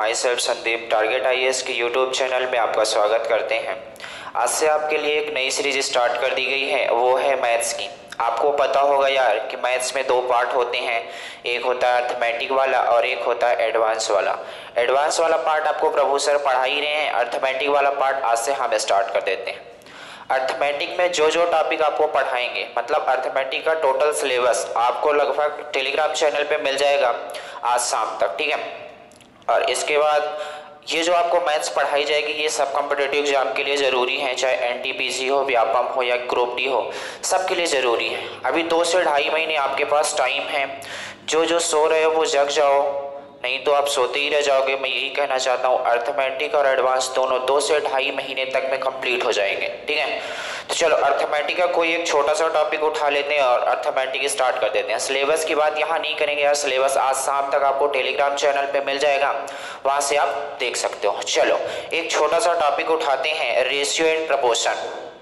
My self Sandeep Target IAS के YouTube channel में आपका स्वागत करते हैं। आज से आपके लिए एक नई सीरीज स्टार्ट कर दी गई है, वो है मैथ्स की। आपको पता होगा यार कि मैथ्स में दो पार्ट होते हैं, एक होता है अर्थमेटिक वाला और एक होता है एडवांस वाला। एडवांस वाला पार्ट आपको प्रभु सर पढ़ा ही रहे हैं, अर्थमेटिक वाला पार्ट आज से हम स्टार्ट कर देते हैं। अर्थमेटिक में जो जो टॉपिक आपको पढ़ाएंगे, मतलब अर्थमेटिक का टोटल सिलेबस आपको लगभग टेलीग्राम चैनल पे मिल जाएगा आज शाम तक, ठीक है। और इसके बाद ये जो आपको मैथ्स पढ़ाई जाएगी ये सब कॉम्पिटिटिव एग्जाम के लिए ज़रूरी है, चाहे एनटीपीसी हो, व्यापम हो या ग्रुप डी हो, सबके लिए ज़रूरी है। अभी 2 से 2.5 महीने आपके पास टाइम है। जो सो रहे हो वो जग जाओ, नहीं तो आप सोते ही रह जाओगे। मैं यही कहना चाहता हूँ, अर्थमेटिक और एडवांस दोनों 2 से 2.5 महीने तक में कंप्लीट हो जाएंगे, ठीक है। तो चलो अर्थमेटिक का कोई एक छोटा सा टॉपिक उठा लेते हैं और अर्थमेटिक स्टार्ट कर देते हैं। सिलेबस की बात यहाँ नहीं करेंगे यार, सिलेबस आज शाम तक आपको टेलीग्राम चैनल पे मिल जाएगा, वहाँ से आप देख सकते हो। चलो एक छोटा सा टॉपिक उठाते हैं, ratio and proportion.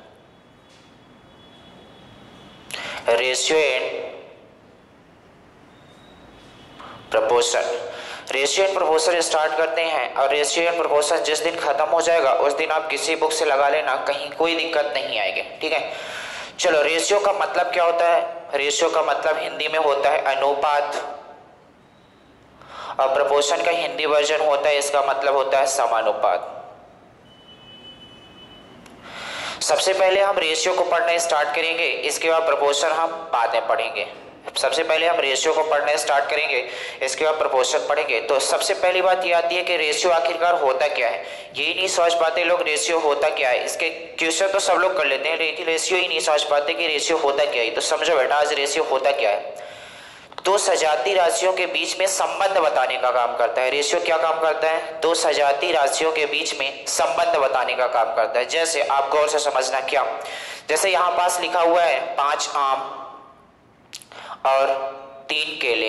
Ratio and proportion, ratio and proportion start करते हैं। और रेशियो एंड प्रोपोर्शन जिस दिन खत्म हो जाएगा उस दिन आप किसी बुक से लगा लेना, कहीं कोई दिक्कत नहीं आएगी, ठीक है। चलो रेशियो का मतलब क्या होता है? रेशियो का मतलब हिंदी में होता है अनुपात, और प्रोपोर्शन का हिंदी वर्जन होता है, इसका मतलब होता है समानुपात। सबसे पहले हम रेशियो को पढ़ना स्टार्ट करेंगे, इसके बाद प्रोपोर्शन हम बाद में पढ़ेंगे। सबसे पहले हम रेशियो को पढ़ना स्टार्ट करेंगे, इसके बाद प्रोपोर्शन पढ़ेंगे। तो सबसे पहली बात ये आती है कि रेशियो आखिरकार होता क्या है। यही नहीं समझ पाते लोग रेशियो होता क्या है। इसके क्वेश्चन तो सब लोग कर लेते हैं, लेकिन रेशियो ही नहीं समझ पाते कि रेशियो होता क्या है। तो समझो बेटा, आज रेशियो होता क्या है। दो सजाती राशियों के बीच में संबंध बताने का काम करता है। रेशियो क्या काम करता है? दो सजाती राशियों के बीच में संबंध बताने का काम करता है। जैसे आप गौर से समझना क्या, जैसे यहाँ पास लिखा हुआ है 5 आम और 3 केले।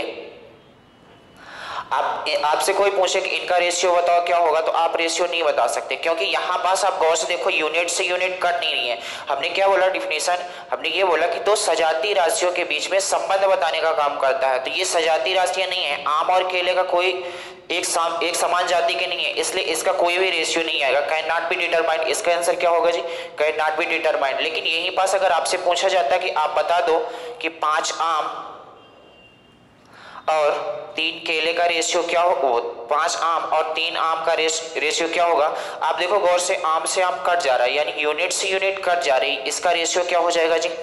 आपसे कोई पूछे कि इनका रेशियो बताओ क्या होगा, तो आप रेशियो नहीं बता सकते, क्योंकि यहाँ पास आप गौर से देखो यूनिट से यूनिट कट नहीं रही है। हमने क्या बोला डिफिनेशन? हमने ये बोला कि दो सजाती राशियों के बीच में संबंध बताने का काम करता है। तो ये सजाती राशियां नहीं है, आम और केले का कोई एक समान जाति के नहीं है, इसलिए इसका कोई भी रेशियो नहीं आएगा। कैन नॉट बी डिटरमाइंड, इसका आंसर क्या होगा जी? Can not be determined. लेकिन यहीं पास अगर आपसे पूछा जाता कि आप बता दो कि 5 आम और 3 केले का रेशियो क्या हो, 5 आम और 3 आम का रेशियो क्या होगा? आप देखो गौर से, आम कट जा रहा है, यानी यूनिट से यूनिट कट जा रही, इसका रेशियो क्या हो जाएगा जी?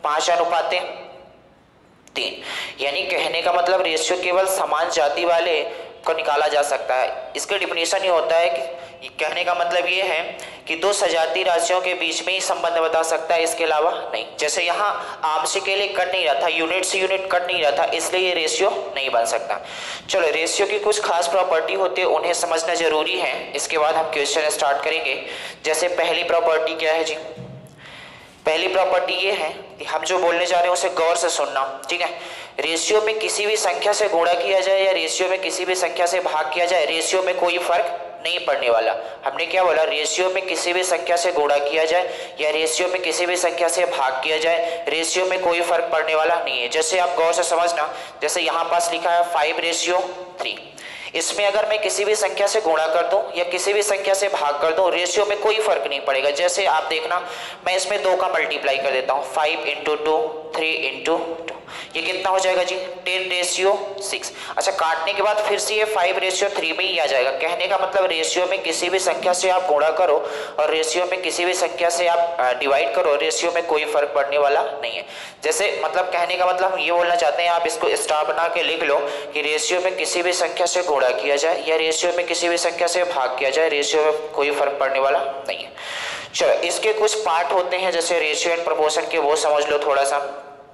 5:3। यानी कहने का मतलब रेशियो केवल समान जाति वाले को निकाला जा सकता है। इसका डिफिनेशन ही होता है कि कहने का मतलब ये है कि दो सजाती राशियों के बीच में ही संबंध बता सकता है, इसके अलावा नहीं। जैसे यहाँ आम से केले कट नहीं रहा था, यूनिट से यूनिट कट नहीं रहा था, इसलिए ये रेशियो नहीं बन सकता। चलो रेशियो की कुछ खास प्रॉपर्टी होती है, उन्हें समझना जरूरी है। इसके बाद हम क्वेश्चन स्टार्ट करेंगे। जैसे पहली प्रॉपर्टी क्या है जी? पहली प्रॉपर्टी ये है कि हम जो बोलने जा रहे हैं उसे गौर से सुनना, ठीक है। रेशियो में किसी भी संख्या से गुणा किया जाए या रेशियो में किसी भी संख्या से भाग किया जाए, रेशियो में कोई फर्क नहीं पड़ने वाला। हमने क्या बोला? रेशियो में किसी भी संख्या से गुणा किया जाए या रेशियो में किसी भी संख्या से भाग किया जाए, रेशियो में कोई फर्क पड़ने वाला नहीं है। जैसे आप गौर से समझना, जैसे यहाँ पास लिखा है 5:3, इसमें अगर मैं किसी भी संख्या से गुणा कर दूं या किसी भी संख्या से भाग कर दूं, रेशियो में कोई फर्क नहीं पड़ेगा। जैसे आप देखना, मैं इसमें 2 का मल्टीप्लाई कर देता हूं, 5 × 2, 3 × 2, ये कितना हो जाएगा जी? 10:6। अच्छा, काटने के बाद फिर से ये 5:3 में ही आ जाएगा। कहने का मतलब रेशियो में किसी भी संख्या से आप गुणा करो और रेशियो में किसी भी संख्या से आप डिवाइड करो, रेशियो में कोई फर्क पड़ने वाला नहीं है। जैसे मतलब कहने का मतलब हम ये बोलना चाहते हैं, आप इसको स्टार बना के लिख लो कि रेशियो में किसी भी संख्या से गुणा किया जाए या रेशियो में किसी भी संख्या से भाग किया जाए, रेशियो में कोई फर्क पड़ने वाला नहीं है। चलो इसके कुछ पार्ट होते हैं जैसे रेशियो एंड प्रोपोर्शन के, वो समझ लो थोड़ा सा।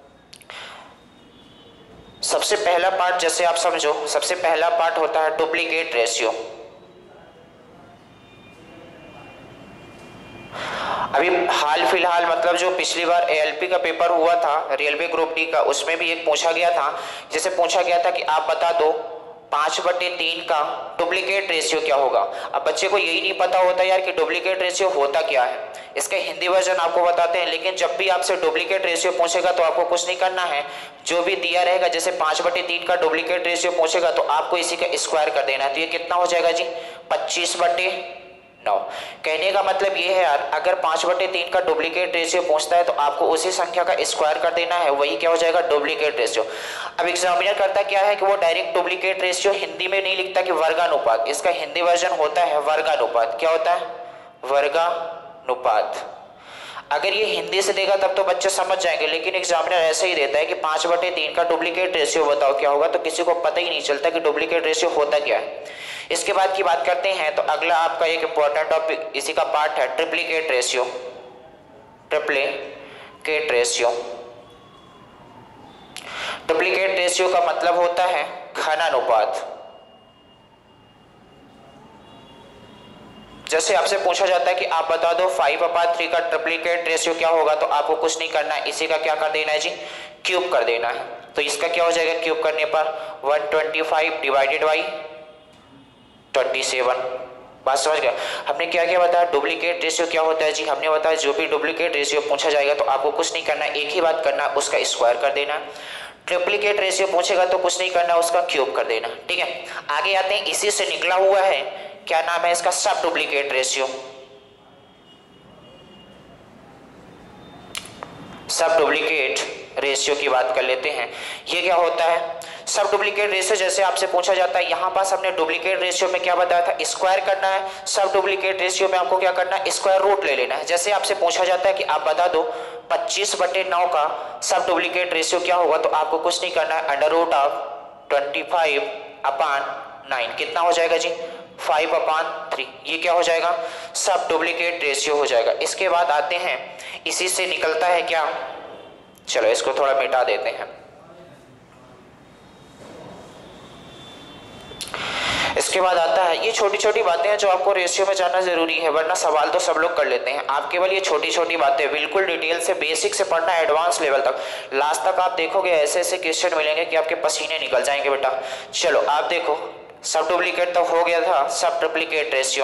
सबसे पहला पार्ट जैसे आप समझो, सबसे पहला पार्ट होता है डुप्लीकेट रेशियो। अभी हाल फिलहाल मतलब जो पिछली बार एएलपी का पेपर हुआ था, रेलवे ग्रुप डी का, उसमें भी एक पूछा गया था, जैसे पूछा गया था कि आप बता दो 5/3 का डुप्लीकेट रेशियो क्या होगा। अब बच्चे को यही नहीं पता होता यार कि डुप्लीकेट रेशियो होता क्या है। इसका हिंदी वर्जन आपको बताते हैं, लेकिन जब भी आपसे डुप्लीकेट रेशियो पूछेगा तो आपको कुछ नहीं करना है, जो भी दिया रहेगा जैसे 5/3 का डुप्लीकेट रेशियो पूछेगा तो आपको इसी का स्क्वायर कर देना है। तो ये कितना हो जाएगा जी, 25/9। कहने का मतलब ये है यार, अगर 5/3 का डुप्लीकेट रेशियो पूछता है तो आपको उसी संख्या का स्क्वायर कर देना है, वही क्या हो जाएगा, डुप्लीकेट रेशियो। अब एग्जामिनर करता क्या है कि वो डायरेक्ट डुप्लीकेट रेशियो हिंदी में नहीं लिखता कि वर्गानुपात, इसका हिंदी वर्जन होता है वर्गानुपात। क्या होता है, वर्गानुपात। अगर ये हिंदी से देगा तब तो बच्चे समझ जाएंगे, लेकिन एग्जामिनर ऐसे ही देता है कि 5/3 का डुप्लीकेट रेशियो बताओ क्या होगा, तो किसी को पता ही नहीं चलता कि डुप्लीकेट रेशियो होता क्या है। इसके बाद की बात करते हैं तो अगला आपका एक इंपॉर्टेंट टॉपिक इसी का पार्ट है, triplicate ratio. Triplicate ratio, duplicate ratio का मतलब होता है घनानुपात। जैसे आपसे पूछा जाता है कि आप बता दो 5/3 का ट्रिप्लीकेट रेशियो क्या होगा, तो आपको कुछ नहीं करना है, इसी का क्या कर देना है जी, क्यूब कर देना है। तो इसका क्या हो जाएगा क्यूब करने पर, 125 डिवाइडेड बाई 27। बात समझ गया। हमने क्या क्या बताया, डुप्लीकेट रेशियो क्या होता है जी, हमने बताया जो भी डुप्लीकेट रेशियो पूछा जाएगा तो आपको कुछ नहीं करना, एक ही बात करना, उसका स्क्वायर कर देना। ट्रिप्लीकेट रेशियो पूछेगा तो कुछ नहीं करना, उसका क्यूब कर देना। ठीक है, आगे आते हैं, इसी से निकला हुआ है, क्या नाम है इसका, sub duplicate ratio. Sub duplicate ratio की बात कर लेते हैं। ये क्या होता है, सब डुप्लीकेट रेशियो जैसे आपसे पूछा जाता है, यहां पास हमने डुप्लीकेट रेशियो में क्या बताया था, स्क्वायर करना है। सब डुप्लीकेट रेशियो में आपको क्या करना है, स्क्वायर रूट ले लेना है। जैसे आपसे पूछा जाता है कि आप बता दो 25/9 का सब डुप्लीकेट रेशियो क्या होगा, तो आपको कुछ नहीं करना है, √25/9 कितना हो जाएगा जी, 5/3। ये क्या हो जाएगा, सब डुप्लीकेट रेशियो हो जाएगा। इसके बाद आते हैं, इसी से निकलता है क्या, चलो इसको थोड़ा मिटा देते हैं। इसके बाद आता है, ये छोटी छोटी बातें हैं जो आपको रेशियो में जानना जरूरी है, वरना सवाल तो सब लोग कर लेते हैं। आप केवल ये छोटी छोटी बातें बिल्कुल डिटेल से बेसिक से पढ़ना है एडवांस लेवल तक। लास्ट तक आप देखोगे ऐसे ऐसे क्वेश्चन मिलेंगे कि आपके पसीने निकल जाएंगे बेटा। चलो आप देखो, सब डुप्लीकेट तो हो गया था, sub triplicate ratio.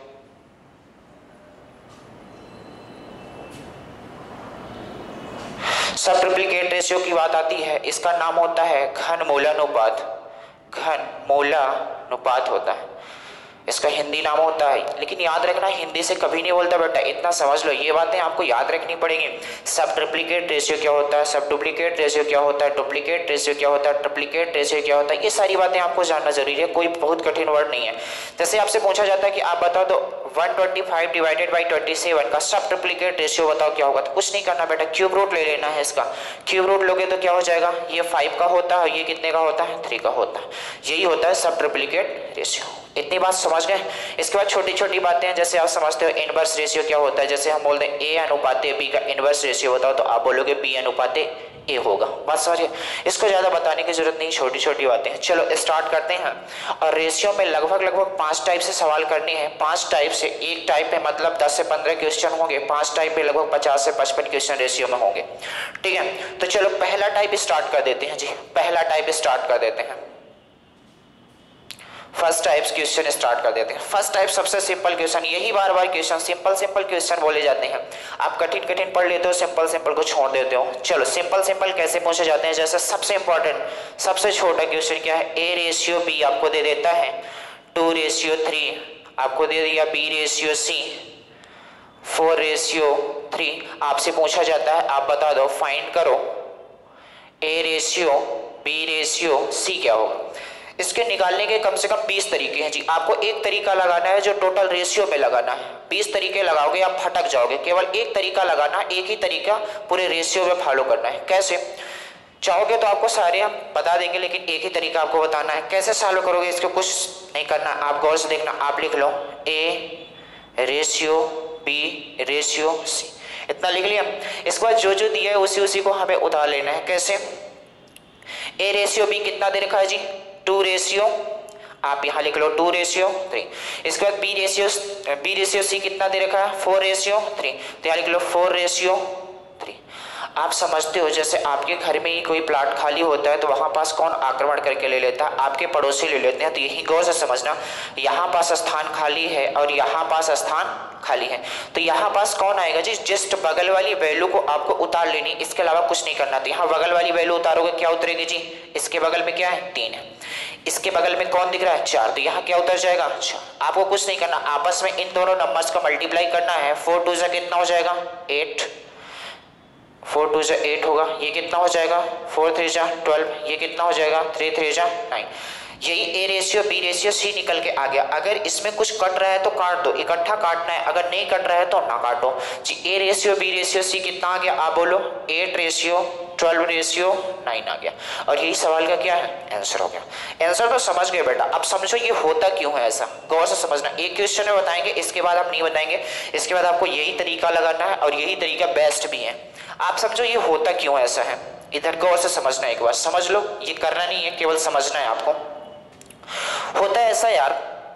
Sub triplicate ratio की बात आती है, इसका नाम होता है घनमूलानुपात। घनमूलानुपात होता है, इसका हिंदी नाम होता है। लेकिन याद रखना, हिंदी से कभी नहीं बोलता बेटा, इतना समझ लो, ये बातें आपको याद रखनी पड़ेंगी। सब ट्रिप्लीकेट रेशियो क्या होता है, सब डुप्लीकेट रेशियो क्या होता है, डुप्लीकेट रेशियो क्या होता है, ट्रिप्लीकेट रेशियो क्या होता है, ये सारी बातें आपको जानना जरूरी है, कोई बहुत कठिन वर्ड नहीं है। जैसे आपसे पूछा जाता है कि आप बता दो 125 डिवाइडेड बाई 27 का सब ट्रिप्लीकेट रेशियो बताओ क्या होगा, तो कुछ नहीं करना बेटा, क्यूब रूट ले लेना है इसका। क्यूब रूट लोगे तो क्या हो जाएगा, ये 5 का होता है, ये कितने का होता है, 3 का होता है। यही होता है सब ट्रिप्लीकेट रेशियो। इतनी बात समझ गए। इसके बाद छोटी छोटी बातें हैं, जैसे आप समझते हो इनवर्स रेशियो क्या होता है। जैसे हम बोलते हैं A/B का इनवर्स रेशियो बताओ, तो आप बोलोगे B/A होगा। बात समझिए, इसको ज्यादा बताने की जरूरत नहीं, छोटी छोटी बातें हैं। चलो स्टार्ट करते हैं। और रेशियो में लगभग 5 टाइप से सवाल करने हैं। 5 टाइप से, एक टाइप में मतलब 10 से 15 क्वेश्चन होंगे, 5 टाइप में लगभग 50 से 55 क्वेश्चन रेशियो में होंगे। ठीक है, तो चलो पहला टाइप स्टार्ट कर देते हैं जी, पहला टाइप स्टार्ट कर देते हैं। फर्स्ट टाइप क्वेश्चन स्टार्ट कर देते हैं। फर्स्ट टाइप सबसे सिंपल क्वेश्चन, यही बार बार क्वेश्चन सिंपल सिंपल क्वेश्चन बोले जाते हैं। आप कठिन कठिन पढ़ लेते हो, सिंपल सिंपल को छोड़ देते हो। चलो सिंपल सिंपल कैसे पूछे जाते हैं, जैसे सबसे इंपॉर्टेंट सबसे छोटा क्वेश्चन क्या है, A/B आपको दे देता है, 2/3 आपको दे दिया, B/C 4/3। आपसे पूछा जाता है आप बता दो, फाइंड करो A/B/C क्या होगा। इसके निकालने के कम से कम 20 तरीके हैं जी। आपको एक तरीका लगाना है जो टोटल रेशियो पे लगाना है। 20 तरीके लगाओगे आप फटक जाओगे। केवल एक तरीका लगाना, एक ही तरीका पूरे रेशियो में फॉलो करना है। कैसे चाहोगे तो आपको सारे हम बता देंगे, लेकिन एक ही तरीका आपको बताना है। कैसे सॉल्व करोगे इसको कुछ नहीं करना, आप गौर से देखना। आप लिख लो A/B/C, इतना लिख लिया। इसके बाद जो जो दिया है उसी को हमें उतार लेना है। कैसे, A/B कितना दे रखा है जी, 2/, आप यहां लिख लो 2/3। इसके बाद B/C कितना दे रखा है, 4/3, तो यहां लिख लो 4/3। आप समझते हो जैसे आपके घर में ही कोई प्लाट खाली होता है तो वहां पास कौन आक्रमण करके ले लेता है, आपके पड़ोसी ले लेते हैं। तो यही गौर से समझना, यहाँ पास स्थान खाली है और यहाँ पास स्थान खाली है, तो यहाँ पास कौन आएगा जी, जस्ट बगल वाली वैल्यू को आपको उतार लेनी, इसके अलावा कुछ नहीं करना। तो यहाँ बगल वाली वैल्यू उतारोगे, क्या उतरेगी जी, इसके बगल में क्या है 3 है, इसके बगल में कौन दिख रहा है 4, तो यहाँ क्या उतर जाएगा 4। आपको कुछ नहीं करना, आपस में इन दोनों नंबर्स का मल्टीप्लाई करना है। 4 2 कितना हो जाएगा 8, 4 2 8 होगा, ये कितना हो जाएगा 4 3 12, ये कितना हो जाएगा 3 3 9। यही A ratio B ratio C निकल के आ गया। अगर इसमें कुछ कट रहा है तो काट दो, इकट्ठा काटना है, अगर नहीं कट रहा है तो ना काटो जी। A ratio B ratio C कितना आ गया, आप बोलो 8 रेशियो 12 रेशियो 9 आ गया। और यही सवाल का क्या है आंसर हो गया। आंसर तो समझ गए बेटा। अब समझो ये होता क्यों है ऐसा, गौर से समझना। एक क्वेश्चन में बताएंगे, इसके बाद आप नहीं बताएंगे, इसके बाद आपको यही तरीका लगाना है और यही तरीका बेस्ट भी है। आप समझो ये होता क्यों ऐसा है, इधर गौर से समझना, एक बार समझ लो, ये करना नहीं है, केवल समझना है आपको। होता है ऐसा यार,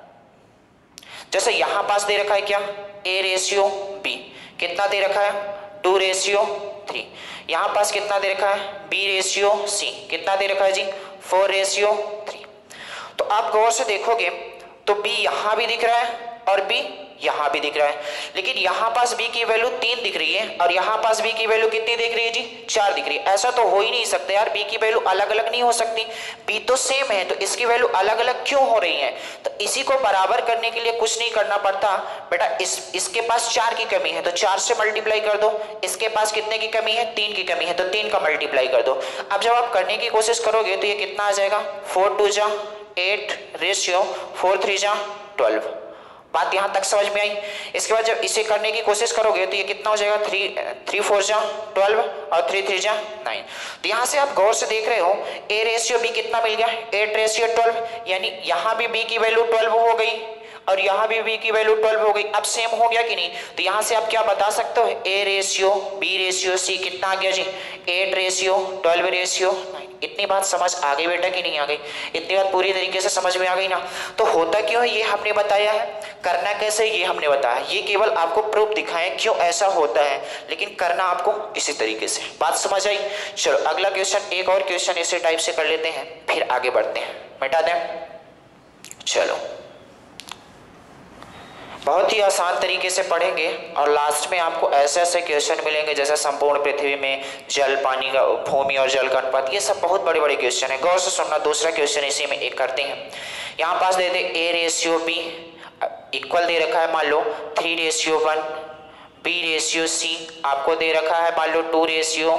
जैसे यहां पास दे रखा है क्या, ए रेशियो बी, कितना दे रखा है 2 रेशियो 3। यहां पास कितना दे रखा है बी रेशियो सी, कितना दे रखा है जी 4 रेशियो 3। तो आप गौर से देखोगे तो बी यहां भी दिख रहा है और बी यहां भी दिख रहा है, लेकिन यहां पास b की वैल्यू 3 दिख रही है और यहां पास b की वैल्यू कितनी दिख रही है जी 4 दिख रही है। ऐसा तो हो ही नहीं सकता यार, b की वैल्यू अलग अलग नहीं हो सकती, b तो सेम है, तो इसकी वैल्यू अलग अलग क्यों हो रही है। तो इसी को बराबर करने के लिए कुछ नहीं करना पड़ता बेटा, इसके पास 4 की कमी है तो 4 से मल्टीप्लाई कर दो, इसके पास कितने की कमी है 3 की कमी है तो 3 का मल्टीप्लाई कर दो। अब जब आप करने की कोशिश करोगे तो ये कितना आ जाएगा 4 2 8 रेशियो 4 3 12। बात यहां तक समझ में आई। इसके बाद जब इसे करने की कोशिश करोगे तो ये कितना हो जाएगा 3 4 12 और 3 3 9। तो यहां से आप गौर से देख रहे हो ए रेशियो बी कितना मिल गया 8 रेशियो 12, यानी यहां भी बी की वैल्यू 12 हो गई और यहां भी बी की वैल्यू 12 हो गई। अब सेम हो गया कि नहीं, तो यहां से आप क्या बता सकते हो, A ratio B ratio C कितना आ गया जी 8 रेशियो 12 रेशियो 9। इतनी बात समझ आ गई बेटा कि नहीं आ गई, इतनी बात पूरी तरीके से समझ में आ गई ना। तो होता क्यों है ये हमने बताया है, करना कैसे ये हमने बताया, ये केवल आपको प्रूफ दिखाएं क्यों ऐसा होता है, लेकिन करना आपको इसी तरीके से। बात समझ आई। चलो अगला क्वेश्चन, एक और क्वेश्चन इसी टाइप से कर लेते हैं, फिर आगे बढ़ते हैं, मिटा दें। चलो बहुत ही आसान तरीके से पढ़ेंगे और लास्ट में आपको ऐसे ऐसे क्वेश्चन मिलेंगे जैसे संपूर्ण पृथ्वी में जल, पानी का, भूमि और जल का अनुपात, ये सब बहुत बड़े बड़े क्वेश्चन है। गौर से सुनना। दूसरा क्वेश्चन इसी में एक करते हैं। यहाँ पास दे दे ए रेशियो बी इक्वल दे रखा है मान लो 3 रेशियो 1, बी रेशियो सी आपको दे रखा है मान लो 2 रेशियो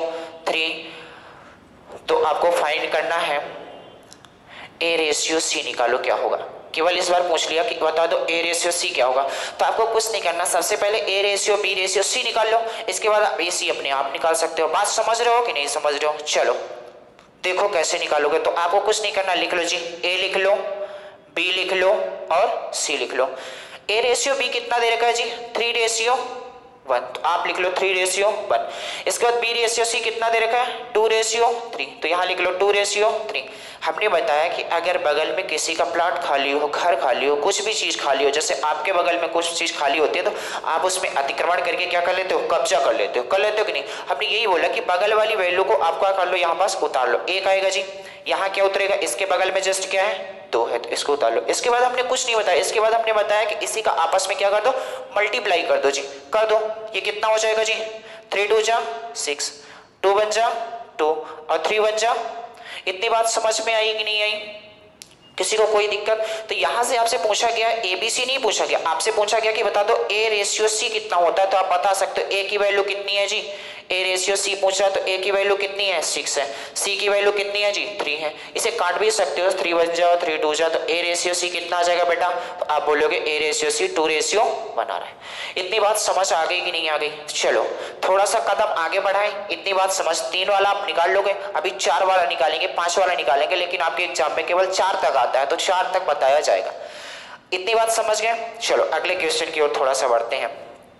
3। तो आपको फाइंड करना है ए रेशियो सी, निकालो क्या होगा। केवल इस बार पूछ लिया कि बता दो ए रेशियो सी क्या होगा, तो आपको कुछ नहीं करना, सबसे पहले A ratio B ratio C निकाल लो, इसके बाद आप ए सी अपने आप निकाल सकते हो। बात समझ रहे हो कि नहीं समझ रहे हो। चलो देखो कैसे निकालोगे। तो आपको कुछ नहीं करना, लिख लो जी, ए लिख लो, बी लिख लो और सी लिख लो। ए रेशियो बी कितना दे रखा है जी 3 रेशियो 1, तो आप लिख लो 3 रेशियो 1। इसके बाद बी रेशियो सी कितना दे रखा है 2 रेशियो 3, तो यहाँ लिख लो 2 रेशियो 3। हमने बताया कि अगर बगल में किसी का प्लॉट खाली हो, घर खाली हो, कुछ भी चीज खाली हो, जैसे आपके बगल में कुछ चीज खाली होती है तो आप उसमें अतिक्रमण करके क्या कर लेते हो, कब्जा कर लेते हो कि नहीं। हमने यही बोला कि बगल वाली वैल्यू को आप क्या कर लो, यहाँ पास उतार लो। 1 आएगा जी, यहाँ क्या उतरेगा, इसके बगल में जस्ट क्या है 2 है तो इसको उतार लो। इसके बाद हमने कुछ नहीं बताया, इसके बाद हमने बताया कि इसी का आपस में क्या कर दो, मल्टीप्लाई कर दो जी, कर दो। ये कितना हो जाएगा जी 3 2 6, 2 1 2 और 3 1 इतनी बात समझ में आई कि नहीं आई, किसी को कोई दिक्कत। तो यहां से आपसे पूछा गया एबीसी नहीं पूछा गया, आपसे पूछा गया कि बता दो ए रेशियो सी कितना होता है, तो आप बता सकते हो ए की वैल्यू कितनी है जी, ए रेशियो सी पूछ रहा है तो ए की वैल्यू कितनी है 6 है, सी की वैल्यू कितनी है जी 3 है। इसे काट भी सकते हो, 3 1 3 2 तो ए रेशियो सी कितना आ जाएगा बेटा, तो आप बोलोगे ए रेशियो सी 2 रेशियो 1 आ रहा है। इतनी बात समझ आ गई कि नहीं आ गई। चलो थोड़ा सा कदम आगे बढ़ाएं, इतनी बात समझ, 3 वाला आप निकाल लोगे, अभी 4 वाला निकालेंगे, 5 वाला निकालेंगे, लेकिन आपके एग्जाम में केवल 4 तक आता है तो 4 तक बताया जाएगा। इतनी बात समझ गए। चलो अगले क्वेश्चन की ओर थोड़ा सा बढ़ते हैं।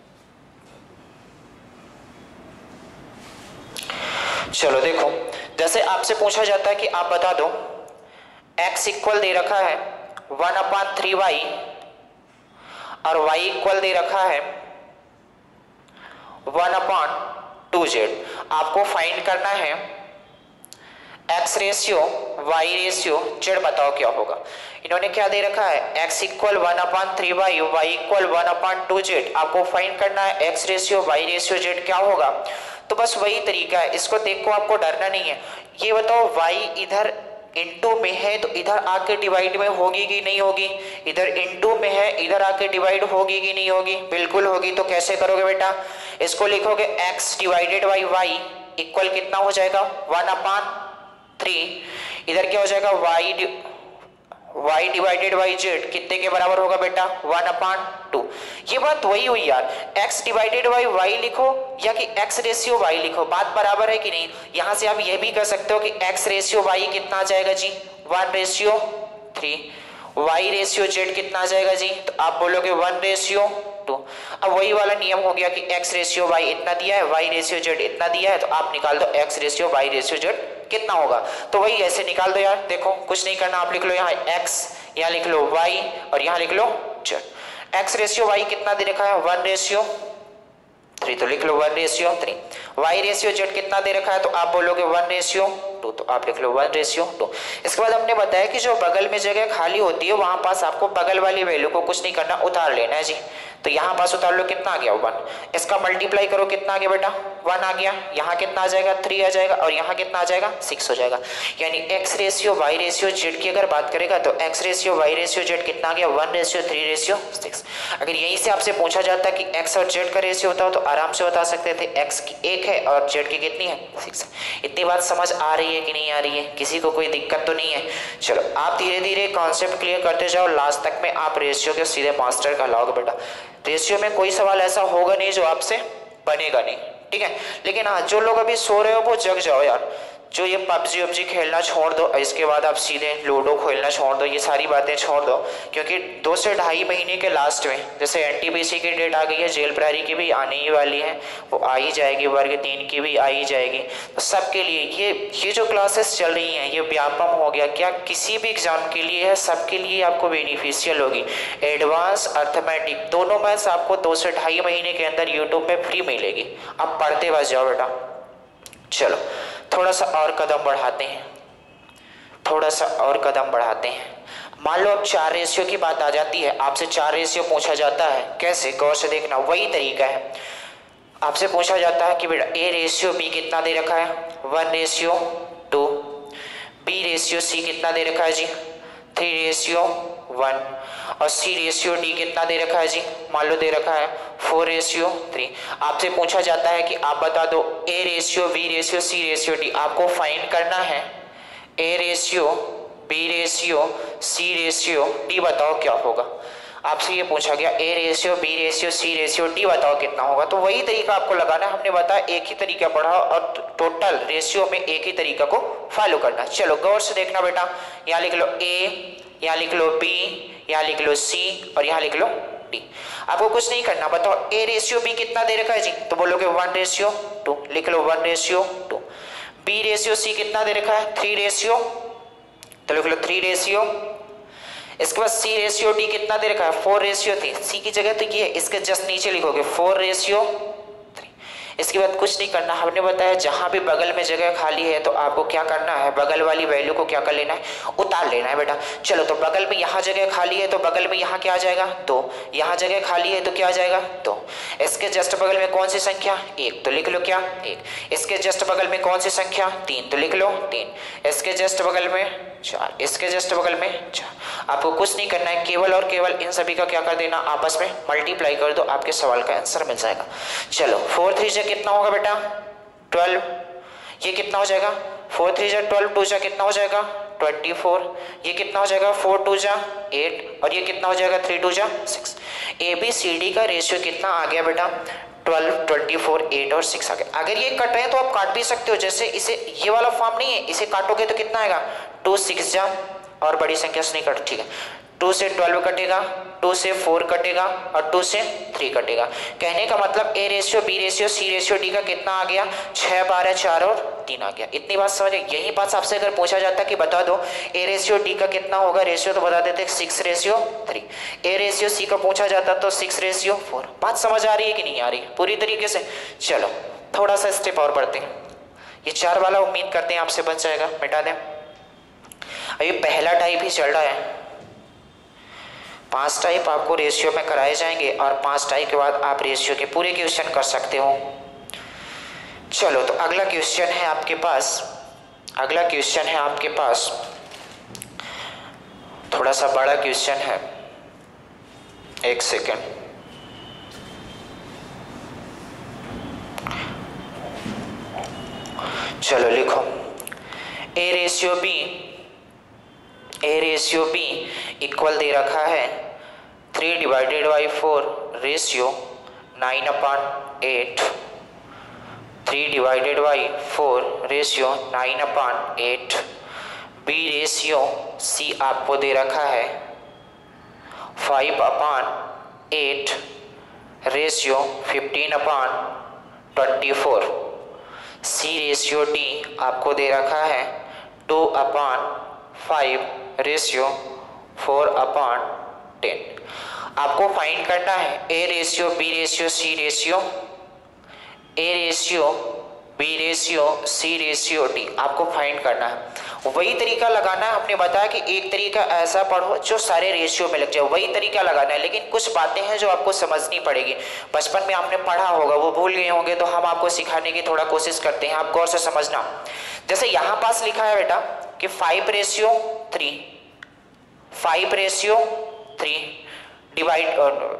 चलो देखो, जैसे आपसे पूछा जाता है कि आप बता दो x इक्वल दे रखा है 1/3y और y इक्वल दे रखा है 1/√3 2z। आपको फाइंड करना है x ratio y ratio z, बताओ क्या होगा। इन्होंने क्या दे रखा है, x equal 1/3y, y equal 1/2z। आपको फाइंड करना है x ratio y ratio z क्या होगा। तो बस वही तरीका है, इसको देखो, आपको डरना नहीं है। ये बताओ y इधर इनटू में है तो इधर आके डिवाइड में होगी कि नहीं होगी, इधर इनटू में है इधर आके डिवाइड होगी कि नहीं होगी, बिल्कुल होगी। तो कैसे करोगे बेटा, इसको लिखोगे x divided by y equal कितना हो जाएगा 1/3, इधर क्या हो जाएगा y डिवाइडेड बाई z कितने के बराबर होगा बेटा 1/2। ये बात वही हुई यार, x डिवाइडेड बाई y लिखो या कि x रेशियो y लिखो, बात बराबर है कि नहीं। यहां से आप ये भी कर सकते हो कि x रेशियो y कितना आ जाएगा जी 1/3, y रेशियो z कितना आ जाएगा जी, तो आप बोलोगे 1/2। अब वही वाला नियम हो गया कि x रेशियो y इतना दिया है, y रेशियो z इतना दिया है, तो आप निकाल दो x ratio y ratio z कितना होगा। तो वही ऐसे निकाल दो यार, देखो कुछ नहीं करना, आप लिख लो यहाँ x, यहाँ लिख लो y और यहाँ लिख लो z। x रेशियो y कितना दे रखा है 1/3, तो लिख लो 1/3। y रेशियो z कितना दे रखा है, तो आप बोलोगे 1/2, तो आप लिख लो 1/2। इसके बाद हमने बताया कि जो बगल में जगह खाली होती है वहां पास आपको बगल वाली वैल्यू को कुछ नहीं करना, उतार लेना है जी। तो यहाँ पास उतार लो, कितना आ गया 1, इसका मल्टीप्लाई करो कितना आ गया बेटा 1 आ गया, यहाँ कितना आ जाएगा 3 आ जाएगा और यहाँ कितना आ जाएगा 6 हो जाएगा। यानी x ratio y ratio z की अगर बात करेगा तो x ratio y ratio z कितना आ गया 1/3/6। अगर यहीं से आपसे पूछा जाता कि x और z का रेशियो होता तो आराम से बता सकते थे, x की 1 है और z की कितनी है 6। इतनी बात समझ आ रही है कि नहीं आ रही है, किसी को कोई दिक्कत तो नहीं है। चलो आप धीरे धीरे कॉन्सेप्ट क्लियर करते जाओ, लास्ट तक में आप रेशियो के सीधे मास्टर कहलाओगे बेटा। रेशियो में कोई सवाल ऐसा होगा नहीं जो आपसे बनेगा नहीं, ठीक है। लेकिन हाँ, जो लोग अभी सो रहे हो वो जग जाओ यार, जो ये पबजी खेलना छोड़ दो, इसके बाद आप सीधे लूडो खेलना छोड़ दो, ये सारी बातें छोड़ दो, क्योंकि 2 से 2.5 महीने के लास्ट में जैसे एनटीपीसी की डेट आ गई है, जेल प्रहरी की भी आने ही वाली है, वो आ ही जाएगी, वर्ग 3 की भी आ ही जाएगी। तो सबके लिए ये जो क्लासेस चल रही हैं, ये व्यापम हो गया क्या, किसी भी एग्जाम के लिए है, सबके लिए आपको बेनिफिशियल होगी। एडवांस अर्थमेटिक दोनों मैथ्स आपको 2 से 2.5 महीने के अंदर यूट्यूब पे फ्री मिलेगी, आप पढ़ते बस जाओ बेटा। चलो थोड़ा सा और कदम बढ़ाते हैं, थोड़ा सा और कदम बढ़ाते हैं। मान लो अब 4 रेशियो की बात आ जाती है, आपसे 4 रेशियो पूछा जाता है, कैसे, गौर से देखना, वही तरीका है। आपसे पूछा जाता है कि बेटा a रेशियो b कितना दे रखा है 1/2, b रेशियो c कितना दे रखा है जी 3/1 और c रेशियो d कितना दे रखा है जी, मान लो दे रखा है 4/3। आपसे पूछा जाता है कि आप बता दो a ratio b ratio c ratio d, आपको फाइंड करना है a ratio b ratio c ratio d, बताओ क्या होगा। आपसे ये पूछा गया a ratio b ratio c ratio d बताओ कितना होगा, तो वही तरीका आपको लगाना है। हमने बताया एक ही तरीका पढ़ा और टोटल रेशियो में एक ही तरीका को फॉलो करना। चलो गौर से देखना बेटा, यहाँ लिख लो a, यहाँ लिख लो b, यहाँ लिख लो c और यहाँ लिख लो d। आपको कुछ नहीं करना, बताओ a रेशियो b कितना दे रखा है जी, तो बोलोगे 1/2, लिख लो 1/2। b रेशियो c कितना दे रखा है 3/, तो लिख लो 3/। इसके बाद c रेशियो d कितना दे रखा है 4/3, c की जगह तो ये है, इसके जस्ट नीचे लिखोगे 4/3। इसके बाद कुछ नहीं करना, हमने बताया जहां भी बगल में जगह खाली है तो आपको क्या करना है, बगल वाली वैल्यू को क्या कर लेना है, उतार लेना है बेटा। चलो तो बगल में यहाँ जगह खाली है तो बगल में यहाँ क्या आ जाएगा 2, यहाँ जगह खाली है तो क्या आ जाएगा 2। इसके जस्ट बगल में कौन सी संख्या 1, तो लिख लो क्या 1। इसके जस्ट बगल में कौन सी संख्या 3, तो लिख लो 3। इसके जस्ट बगल में 4, इसके जस्ट बगल में 4। आपको कुछ नहीं करना है, केवल और केवल इन सभी का क्या कर देना, आपस में मल्टीप्लाई कर दो, आपके सवाल का आंसर मिल जाएगा। चलो 4 3 जा कितना होगा बेटा 12, ये कितना हो जाएगा 4 3 जा 12, 2 जा कितना हो जाएगा 24, ये कितना हो जाएगा 4 2 जा 8 और ये कितना हो जाएगा 3 2 जा 6। ABCD का रेशियो कितना आ गया बेटा 12, 24, 8 और 6 आ गया। अगर ये कट रहे हैं तो आप काट भी सकते हो, जैसे इसे ये वाला फॉर्म नहीं है, इसे काटोगे तो कितना आएगा 2 6 जा, और बड़ी संख्या से नहीं कट, ठीक है 2 से 12 कटेगा, 2 से 4 कटेगा और 2 से 3 कटेगा। कहने का मतलब a ratio b ratio c ratio d का कितना आ गया 6 12 4 और 3 आ गया। इतनी बात समझे। यही बात आपसे अगर पूछा जाता कि बता दो a रेशियो d का कितना होगा रेशियो, तो बता देते 6/3। a रेशियो c का पूछा जाता तो 6/4। बात समझ आ रही है कि नहीं आ रही है पूरी तरीके से। चलो थोड़ा सा स्टेप और बढ़ते हैं। ये 4 वाला उम्मीद करते हैं आपसे बच जाएगा, मिटा दें। अभी पहला टाइप ही चल रहा है। 5 टाइप आपको रेशियो में कराए जाएंगे और 5 टाइप के बाद आप रेशियो के पूरे क्वेश्चन कर सकते हो। चलो तो अगला क्वेश्चन है आपके पास, थोड़ा सा बड़ा क्वेश्चन है, एक सेकेंड। चलो लिखो, ए रेशियो बी इक्वल दे रखा है 3/4 ratio 9/8, 3/4 ratio 9/8। B ratio C आपको दे रखा है 5/8 रेशियो 15/24। सी रेशियो डी आपको दे रखा है 2/5 रेशियो 4/10। आपको फाइंड करना है A ratio, B ratio, C ratio, A ratio, B ratio, C ratio, D आपको फाइंड करना है। वही तरीका लगाना है। हमने बताया कि एक तरीका ऐसा पढ़ो जो सारे रेशियो में लग जाए, वही तरीका लगाना है। लेकिन कुछ बातें हैं जो आपको समझनी पड़ेगी, बचपन में आपने पढ़ा होगा, वो भूल गए होंगे, तो हम आपको सिखाने की थोड़ा कोशिश करते हैं। आप गौर से समझना। जैसे यहाँ पास लिखा है बेटा कि 5/3 डिवाइड